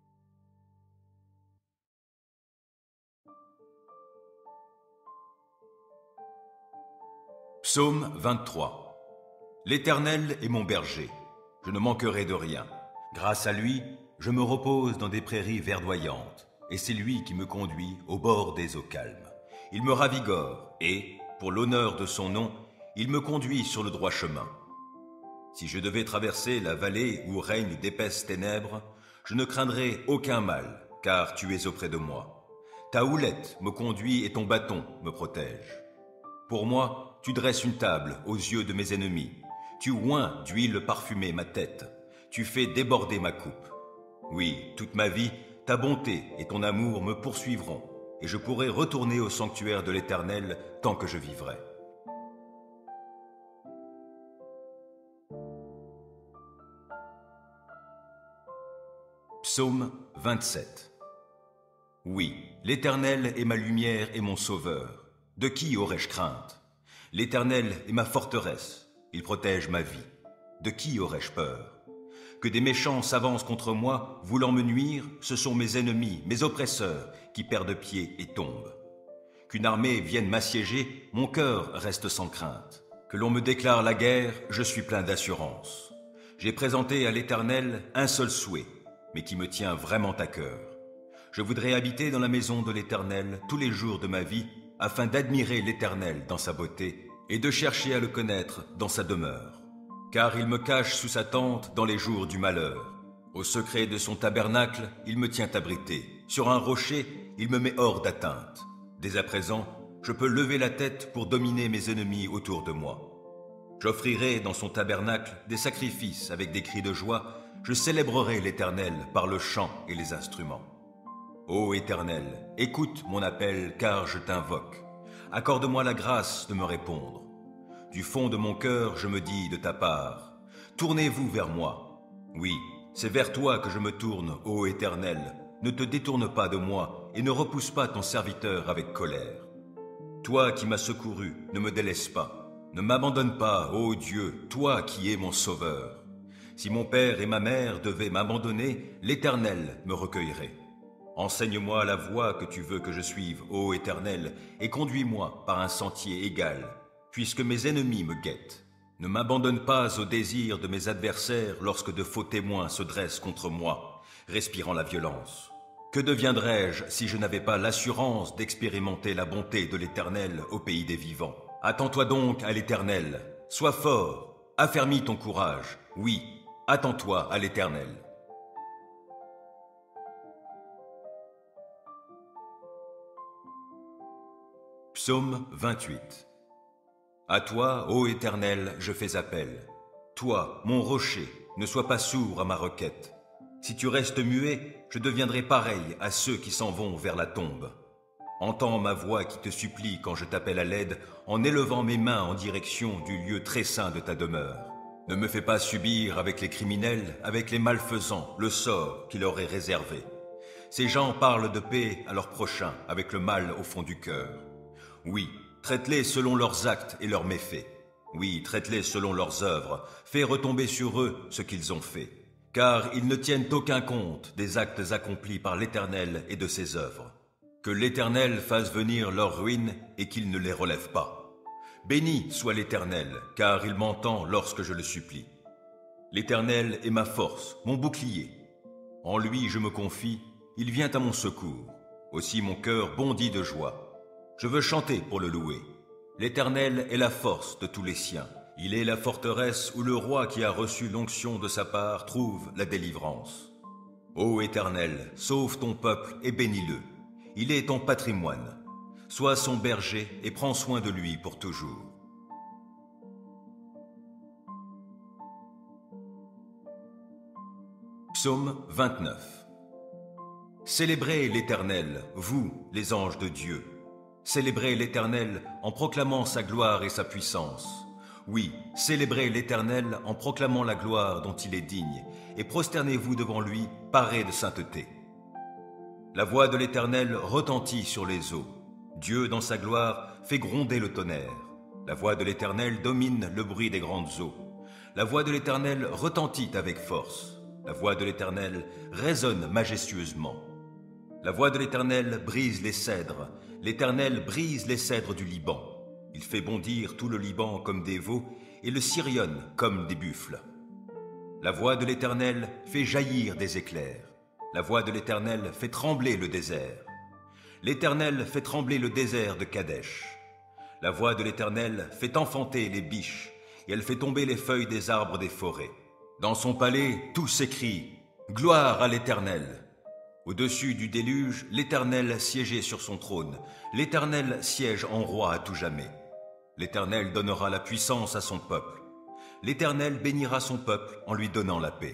Psaume 23. L'Éternel est mon berger. Je ne manquerai de rien. Grâce à lui, je me repose dans des prairies verdoyantes, et c'est lui qui me conduit au bord des eaux calmes. Il me ravigore, et, pour l'honneur de son nom, il me conduit sur le droit chemin. Si je devais traverser la vallée où règnent d'épaisses ténèbres, je ne craindrai aucun mal, car tu es auprès de moi. Ta houlette me conduit et ton bâton me protège. Pour moi, tu dresses une table aux yeux de mes ennemis. Tu oins d'huile parfumée ma tête. Tu fais déborder ma coupe. Oui, toute ma vie, ta bonté et ton amour me poursuivront, et je pourrai retourner au sanctuaire de l'Éternel tant que je vivrai. Psaume 27. Oui, l'Éternel est ma lumière et mon sauveur. De qui aurais-je crainte? L'Éternel est ma forteresse, il protège ma vie. De qui aurais-je peur? Que des méchants s'avancent contre moi, voulant me nuire, ce sont mes ennemis, mes oppresseurs, qui perdent pied et tombent. Qu'une armée vienne m'assiéger, mon cœur reste sans crainte. Que l'on me déclare la guerre, je suis plein d'assurance. J'ai présenté à l'Éternel un seul souhait, mais qui me tient vraiment à cœur. Je voudrais habiter dans la maison de l'Éternel tous les jours de ma vie, afin d'admirer l'Éternel dans sa beauté et de chercher à le connaître dans sa demeure. Car il me cache sous sa tente dans les jours du malheur. Au secret de son tabernacle, il me tient abrité. Sur un rocher, il me met hors d'atteinte. Dès à présent, je peux lever la tête pour dominer mes ennemis autour de moi. J'offrirai dans son tabernacle des sacrifices avec des cris de joie. Je célébrerai l'Éternel par le chant et les instruments. Ô Éternel, écoute mon appel car je t'invoque. Accorde-moi la grâce de me répondre. Du fond de mon cœur, je me dis de ta part, tournez-vous vers moi. Oui, c'est vers toi que je me tourne, ô Éternel. Ne te détourne pas de moi et ne repousse pas ton serviteur avec colère. Toi qui m'as secouru, ne me délaisse pas. Ne m'abandonne pas, ô Dieu, toi qui es mon sauveur. Si mon père et ma mère devaient m'abandonner, l'Éternel me recueillerait. Enseigne-moi la voie que tu veux que je suive, ô Éternel, et conduis-moi par un sentier égal, puisque mes ennemis me guettent. Ne m'abandonne pas au désir de mes adversaires lorsque de faux témoins se dressent contre moi, respirant la violence. Que deviendrais-je si je n'avais pas l'assurance d'expérimenter la bonté de l'Éternel au pays des vivants? Attends-toi donc à l'Éternel. Sois fort, affermis ton courage. Oui, attends-toi à l'Éternel. Psaume 28. À toi, ô Éternel, je fais appel. Toi, mon rocher, ne sois pas sourd à ma requête. Si tu restes muet, je deviendrai pareil à ceux qui s'en vont vers la tombe. Entends ma voix qui te supplie quand je t'appelle à l'aide, en élevant mes mains en direction du lieu très saint de ta demeure. Ne me fais pas subir avec les criminels, avec les malfaisants, le sort qui leur est réservé. Ces gens parlent de paix à leurs prochains, avec le mal au fond du cœur. Oui, traite-les selon leurs actes et leurs méfaits. Oui, traite-les selon leurs œuvres, fais retomber sur eux ce qu'ils ont fait. Car ils ne tiennent aucun compte des actes accomplis par l'Éternel et de ses œuvres. Que l'Éternel fasse venir leur ruine et qu'il ne les relève pas. Béni soit l'Éternel, car il m'entend lorsque je le supplie. L'Éternel est ma force, mon bouclier. En lui je me confie, il vient à mon secours. Aussi mon cœur bondit de joie. Je veux chanter pour le louer. L'Éternel est la force de tous les siens. Il est la forteresse où le roi qui a reçu l'onction de sa part trouve la délivrance. Ô Éternel, sauve ton peuple et bénis-le. Il est ton patrimoine. Sois son berger et prends soin de lui pour toujours. Psaume 29. Célébrez l'Éternel, vous, les anges de Dieu. Célébrez l'Éternel en proclamant sa gloire et sa puissance. Oui, célébrez l'Éternel en proclamant la gloire dont il est digne, et prosternez-vous devant lui, parés de sainteté. La voix de l'Éternel retentit sur les eaux. Dieu, dans sa gloire, fait gronder le tonnerre. La voix de l'Éternel domine le bruit des grandes eaux. La voix de l'Éternel retentit avec force. La voix de l'Éternel résonne majestueusement. La voix de l'Éternel brise les cèdres. L'Éternel brise les cèdres du Liban. Il fait bondir tout le Liban comme des veaux et le Sirion comme des buffles. La voix de l'Éternel fait jaillir des éclairs. La voix de l'Éternel fait trembler le désert. L'Éternel fait trembler le désert de Kadesh. La voix de l'Éternel fait enfanter les biches et elle fait tomber les feuilles des arbres des forêts. Dans son palais, tout s'écrie « Gloire à l'Éternel !» Au-dessus du déluge, l'Éternel siégeait sur son trône. L'Éternel siège en roi à tout jamais. L'Éternel donnera la puissance à son peuple. L'Éternel bénira son peuple en lui donnant la paix.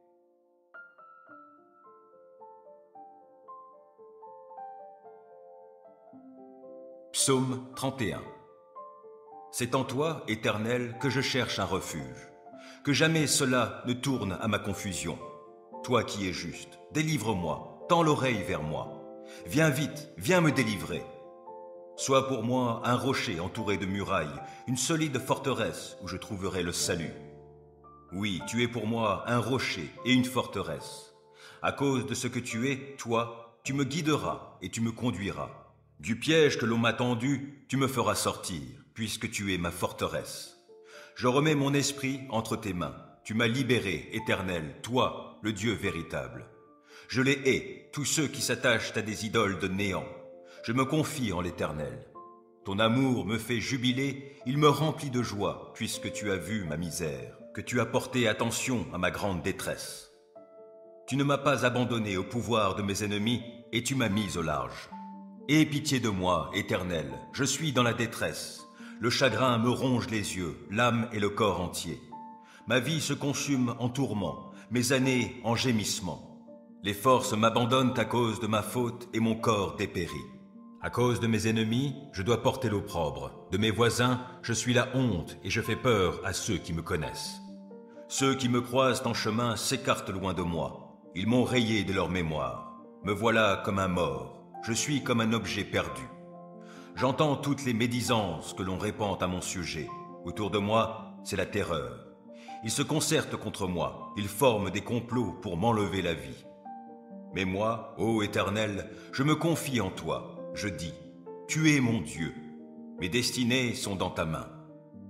Psaume 31. C'est en toi, Éternel, que je cherche un refuge. Que jamais cela ne tourne à ma confusion. Toi qui es juste, délivre-moi, tends l'oreille vers moi. Viens vite, viens me délivrer. Sois pour moi un rocher entouré de murailles, une solide forteresse où je trouverai le salut. Oui, tu es pour moi un rocher et une forteresse. À cause de ce que tu es, toi, tu me guideras et tu me conduiras. Du piège que l'on m'a tendu, tu me feras sortir, puisque tu es ma forteresse. Je remets mon esprit entre tes mains. Tu m'as libéré, Éternel, toi, le Dieu véritable. Je les hais, tous ceux qui s'attachent à des idoles de néant. Je me confie en l'Éternel. Ton amour me fait jubiler, il me remplit de joie, puisque tu as vu ma misère, que tu as porté attention à ma grande détresse. Tu ne m'as pas abandonné au pouvoir de mes ennemis, et tu m'as mis au large. Aie pitié de moi, Éternel, je suis dans la détresse. Le chagrin me ronge les yeux, l'âme et le corps entier. Ma vie se consume en tourments, mes années en gémissements. Les forces m'abandonnent à cause de ma faute et mon corps dépérit. À cause de mes ennemis, je dois porter l'opprobre. De mes voisins, je suis la honte et je fais peur à ceux qui me connaissent. Ceux qui me croisent en chemin s'écartent loin de moi. Ils m'ont rayé de leur mémoire. Me voilà comme un mort. Je suis comme un objet perdu. J'entends toutes les médisances que l'on répand à mon sujet. Autour de moi, c'est la terreur. Ils se concertent contre moi. Ils forment des complots pour m'enlever la vie. Mais moi, ô Éternel, je me confie en toi. Je dis, tu es mon Dieu. Mes destinées sont dans ta main.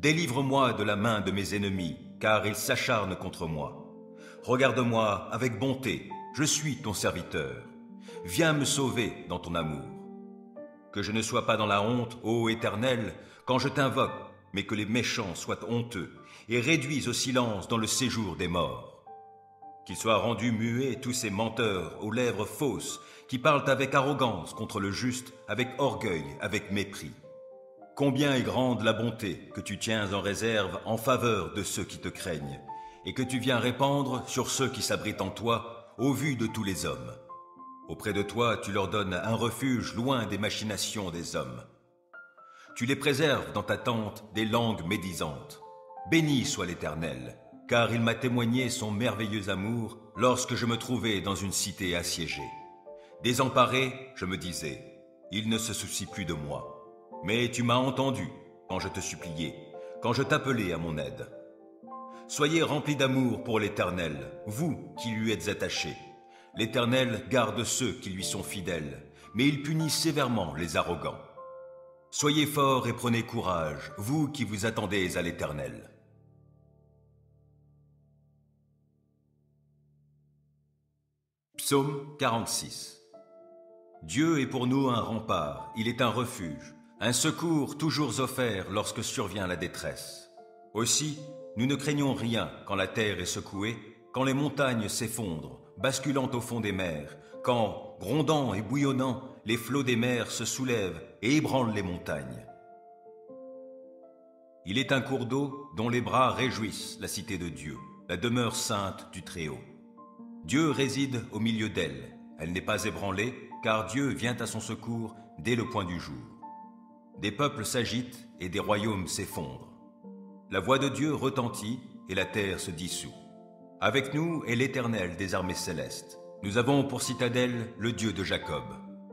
Délivre-moi de la main de mes ennemis, car ils s'acharnent contre moi. Regarde-moi avec bonté, je suis ton serviteur. Viens me sauver dans ton amour. Que je ne sois pas dans la honte, ô Éternel, quand je t'invoque, mais que les méchants soient honteux et réduits au silence dans le séjour des morts. Qu'ils soient rendus muets tous ces menteurs aux lèvres fausses qui parlent avec arrogance contre le juste, avec orgueil, avec mépris. Combien est grande la bonté que tu tiens en réserve en faveur de ceux qui te craignent et que tu viens répandre sur ceux qui s'abritent en toi au vu de tous les hommes. Auprès de toi, tu leur donnes un refuge loin des machinations des hommes. Tu les préserves dans ta tente des langues médisantes. Béni soit l'Éternel, car il m'a témoigné son merveilleux amour lorsque je me trouvais dans une cité assiégée. Désemparé, je me disais, il ne se soucie plus de moi. Mais tu m'as entendu quand je te suppliais, quand je t'appelais à mon aide. Soyez remplis d'amour pour l'Éternel, vous qui lui êtes attachés. L'Éternel garde ceux qui lui sont fidèles, mais il punit sévèrement les arrogants. Soyez forts et prenez courage, vous qui vous attendez à l'Éternel. Psaume 46. Dieu est pour nous un rempart, il est un refuge, un secours toujours offert lorsque survient la détresse. Aussi, nous ne craignons rien quand la terre est secouée, quand les montagnes s'effondrent, basculant au fond des mers, quand, grondant et bouillonnant, les flots des mers se soulèvent et ébranlent les montagnes. Il est un cours d'eau dont les bras réjouissent la cité de Dieu, la demeure sainte du Très-Haut. Dieu réside au milieu d'elle. Elle n'est pas ébranlée, car Dieu vient à son secours dès le point du jour. Des peuples s'agitent et des royaumes s'effondrent. La voix de Dieu retentit et la terre se dissout. Avec nous est l'Éternel des armées célestes. Nous avons pour citadelle le Dieu de Jacob.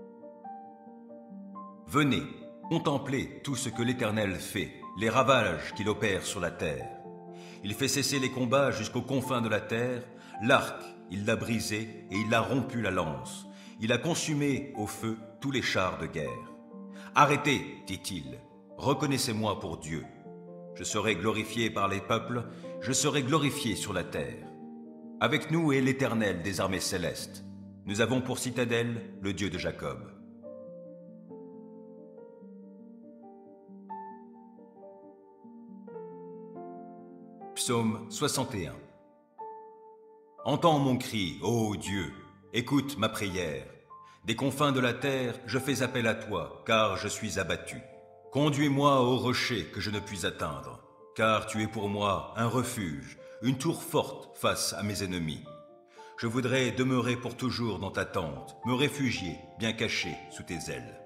Venez, contemplez tout ce que l'Éternel fait, les ravages qu'il opère sur la terre. Il fait cesser les combats jusqu'aux confins de la terre. L'arc, il l'a brisé et il a rompu la lance. Il a consumé au feu tous les chars de guerre. Arrêtez, dit-il, reconnaissez-moi pour Dieu. Je serai glorifié par les peuples, je serai glorifié sur la terre. Avec nous est l'Éternel des armées célestes. Nous avons pour citadelle le Dieu de Jacob. Psaume 61. Entends mon cri, ô Dieu, écoute ma prière. Des confins de la terre, je fais appel à toi, car je suis abattu. Conduis-moi au rocher que je ne puis atteindre, car tu es pour moi un refuge, une tour forte face à mes ennemis. Je voudrais demeurer pour toujours dans ta tente, me réfugier, bien caché sous tes ailes.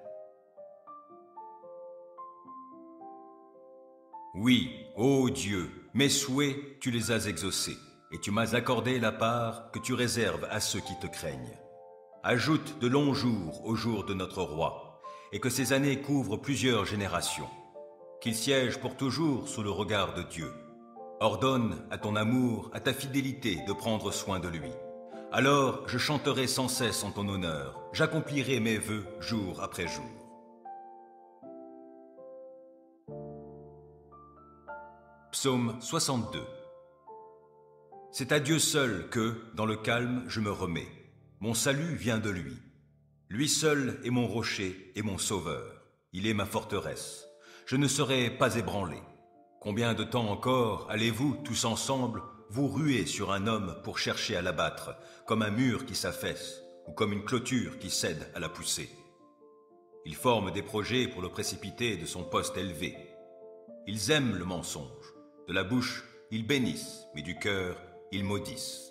Oui, ô Dieu, mes souhaits, tu les as exaucés, et tu m'as accordé la part que tu réserves à ceux qui te craignent. Ajoute de longs jours au jour de notre roi, et que ces années couvrent plusieurs générations. Qu'il siège pour toujours sous le regard de Dieu. Ordonne à ton amour, à ta fidélité de prendre soin de lui. Alors je chanterai sans cesse en ton honneur, j'accomplirai mes vœux jour après jour. Psaume 62. C'est à Dieu seul que, dans le calme, je me remets. Mon salut vient de lui. Lui seul est mon rocher et mon sauveur. Il est ma forteresse. Je ne serai pas ébranlé. Combien de temps encore allez-vous, tous ensemble, vous ruer sur un homme pour chercher à l'abattre, comme un mur qui s'affaisse, ou comme une clôture qui cède à la poussée? Ils forment des projets pour le précipiter de son poste élevé. Ils aiment le mensonge. De la bouche, ils bénissent, mais du cœur, ils maudissent.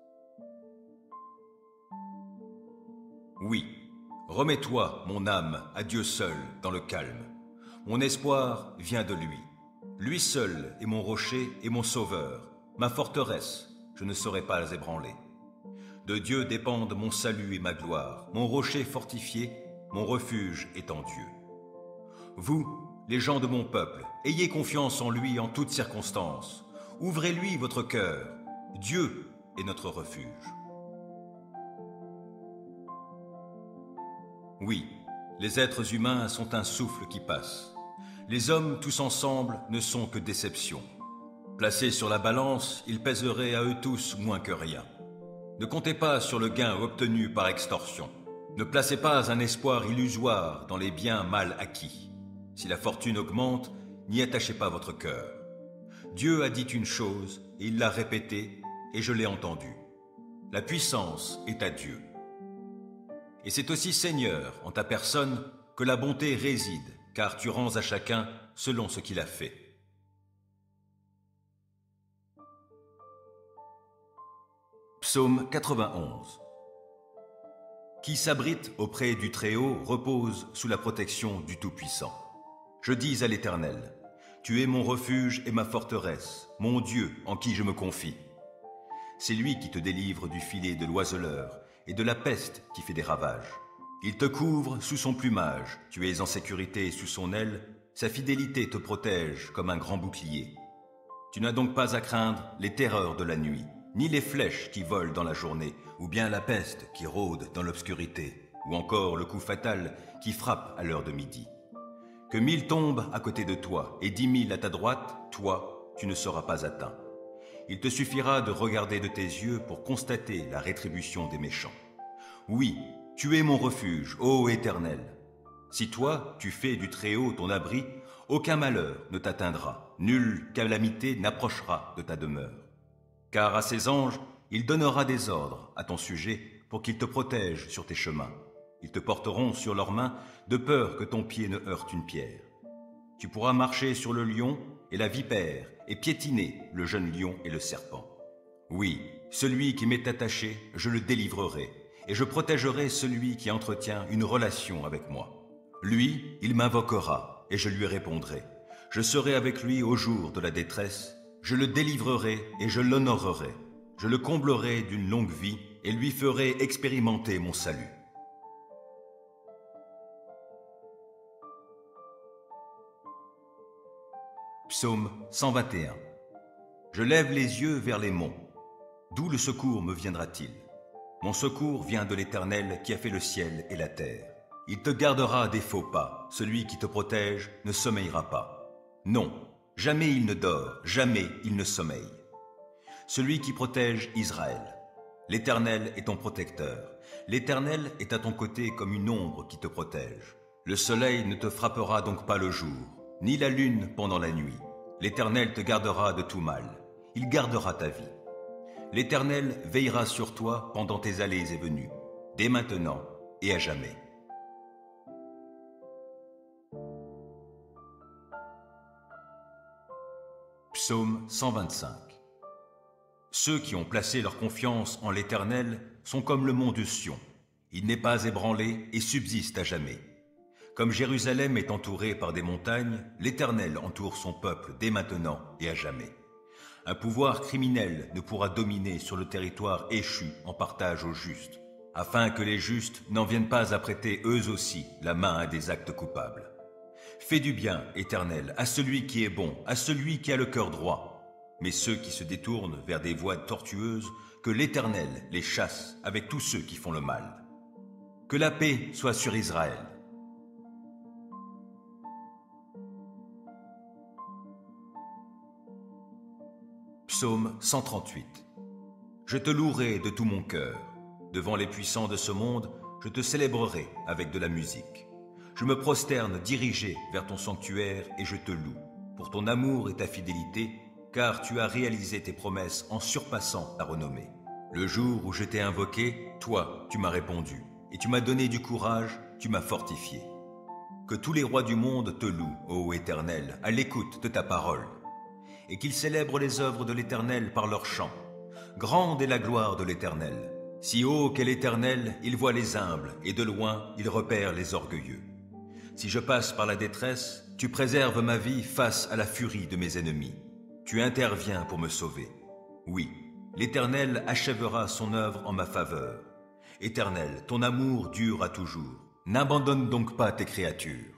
Oui, remets-toi, mon âme, à Dieu seul, dans le calme. Mon espoir vient de lui. Lui seul est mon rocher et mon sauveur, ma forteresse, je ne serai pas ébranlé. De Dieu dépendent mon salut et ma gloire, mon rocher fortifié, mon refuge est en Dieu. Vous, les gens de mon peuple, ayez confiance en lui en toutes circonstances. Ouvrez-lui votre cœur. Dieu est notre refuge. Oui, les êtres humains sont un souffle qui passe. Les hommes tous ensemble ne sont que déception. Placés sur la balance, ils pèseraient à eux tous moins que rien. Ne comptez pas sur le gain obtenu par extorsion. Ne placez pas un espoir illusoire dans les biens mal acquis. Si la fortune augmente, n'y attachez pas votre cœur. Dieu a dit une chose, et il l'a répétée, et je l'ai entendue. La puissance est à Dieu. Et c'est aussi Seigneur, en ta personne, que la bonté réside, car tu rends à chacun selon ce qu'il a fait. Psaume 91. Qui s'abrite auprès du Très-Haut repose sous la protection du Tout-Puissant. Je dis à l'Éternel, tu es mon refuge et ma forteresse, mon Dieu en qui je me confie. C'est lui qui te délivre du filet de l'oiseleur et de la peste qui fait des ravages. Il te couvre sous son plumage, tu es en sécurité sous son aile, sa fidélité te protège comme un grand bouclier. Tu n'as donc pas à craindre les terreurs de la nuit, ni les flèches qui volent dans la journée, ou bien la peste qui rôde dans l'obscurité, ou encore le coup fatal qui frappe à l'heure de midi. Que 1000 tombent à côté de toi et 10 000 à ta droite, toi, tu ne seras pas atteint. Il te suffira de regarder de tes yeux pour constater la rétribution des méchants. Oui, tu es mon refuge, ô Éternel. Si toi, tu fais du Très-Haut ton abri, aucun malheur ne t'atteindra, nulle calamité n'approchera de ta demeure. Car à ses anges, il donnera des ordres à ton sujet pour qu'ils te protègent sur tes chemins. Ils te porteront sur leurs mains de peur que ton pied ne heurte une pierre. Tu pourras marcher sur le lion et la vipère et piétiner le jeune lion et le serpent. Oui, celui qui m'est attaché, je le délivrerai et je protégerai celui qui entretient une relation avec moi. Lui, il m'invoquera et je lui répondrai. Je serai avec lui au jour de la détresse. Je le délivrerai et je l'honorerai. Je le comblerai d'une longue vie et lui ferai expérimenter mon salut. Psaume 121. Je lève les yeux vers les monts. D'où le secours me viendra-t-il? Mon secours vient de l'Éternel qui a fait le ciel et la terre. Il te gardera des faux pas. Celui qui te protège ne sommeillera pas. Non, jamais il ne dort, jamais il ne sommeille. Celui qui protège Israël. L'Éternel est ton protecteur. L'Éternel est à ton côté comme une ombre qui te protège. Le soleil ne te frappera donc pas le jour, ni la lune pendant la nuit. L'Éternel te gardera de tout mal. Il gardera ta vie. L'Éternel veillera sur toi pendant tes allées et venues, dès maintenant et à jamais. Psaume 125. Ceux qui ont placé leur confiance en l'Éternel sont comme le mont de Sion. Il n'est pas ébranlé et subsiste à jamais. Comme Jérusalem est entourée par des montagnes, l'Éternel entoure son peuple dès maintenant et à jamais. Un pouvoir criminel ne pourra dominer sur le territoire échu en partage aux justes, afin que les justes n'en viennent pas à prêter eux aussi la main à des actes coupables. Fais du bien, Éternel, à celui qui est bon, à celui qui a le cœur droit. Mais ceux qui se détournent vers des voies tortueuses, que l'Éternel les chasse avec tous ceux qui font le mal. Que la paix soit sur Israël. Psaume 138. Je te louerai de tout mon cœur. Devant les puissants de ce monde, je te célébrerai avec de la musique. Je me prosterne dirigé vers ton sanctuaire et je te loue, pour ton amour et ta fidélité, car tu as réalisé tes promesses en surpassant ta renommée. Le jour où je t'ai invoqué, toi, tu m'as répondu, et tu m'as donné du courage, tu m'as fortifié. Que tous les rois du monde te louent, ô Éternel, à l'écoute de ta parole, et qu'ils célèbrent les œuvres de l'Éternel par leurs chants. Grande est la gloire de l'Éternel. Si haut qu'est l'Éternel, il voit les humbles, et de loin, il repère les orgueilleux. Si je passe par la détresse, tu préserves ma vie face à la furie de mes ennemis. Tu interviens pour me sauver. Oui, l'Éternel achèvera son œuvre en ma faveur. Éternel, ton amour dure à toujours. N'abandonne donc pas tes créatures.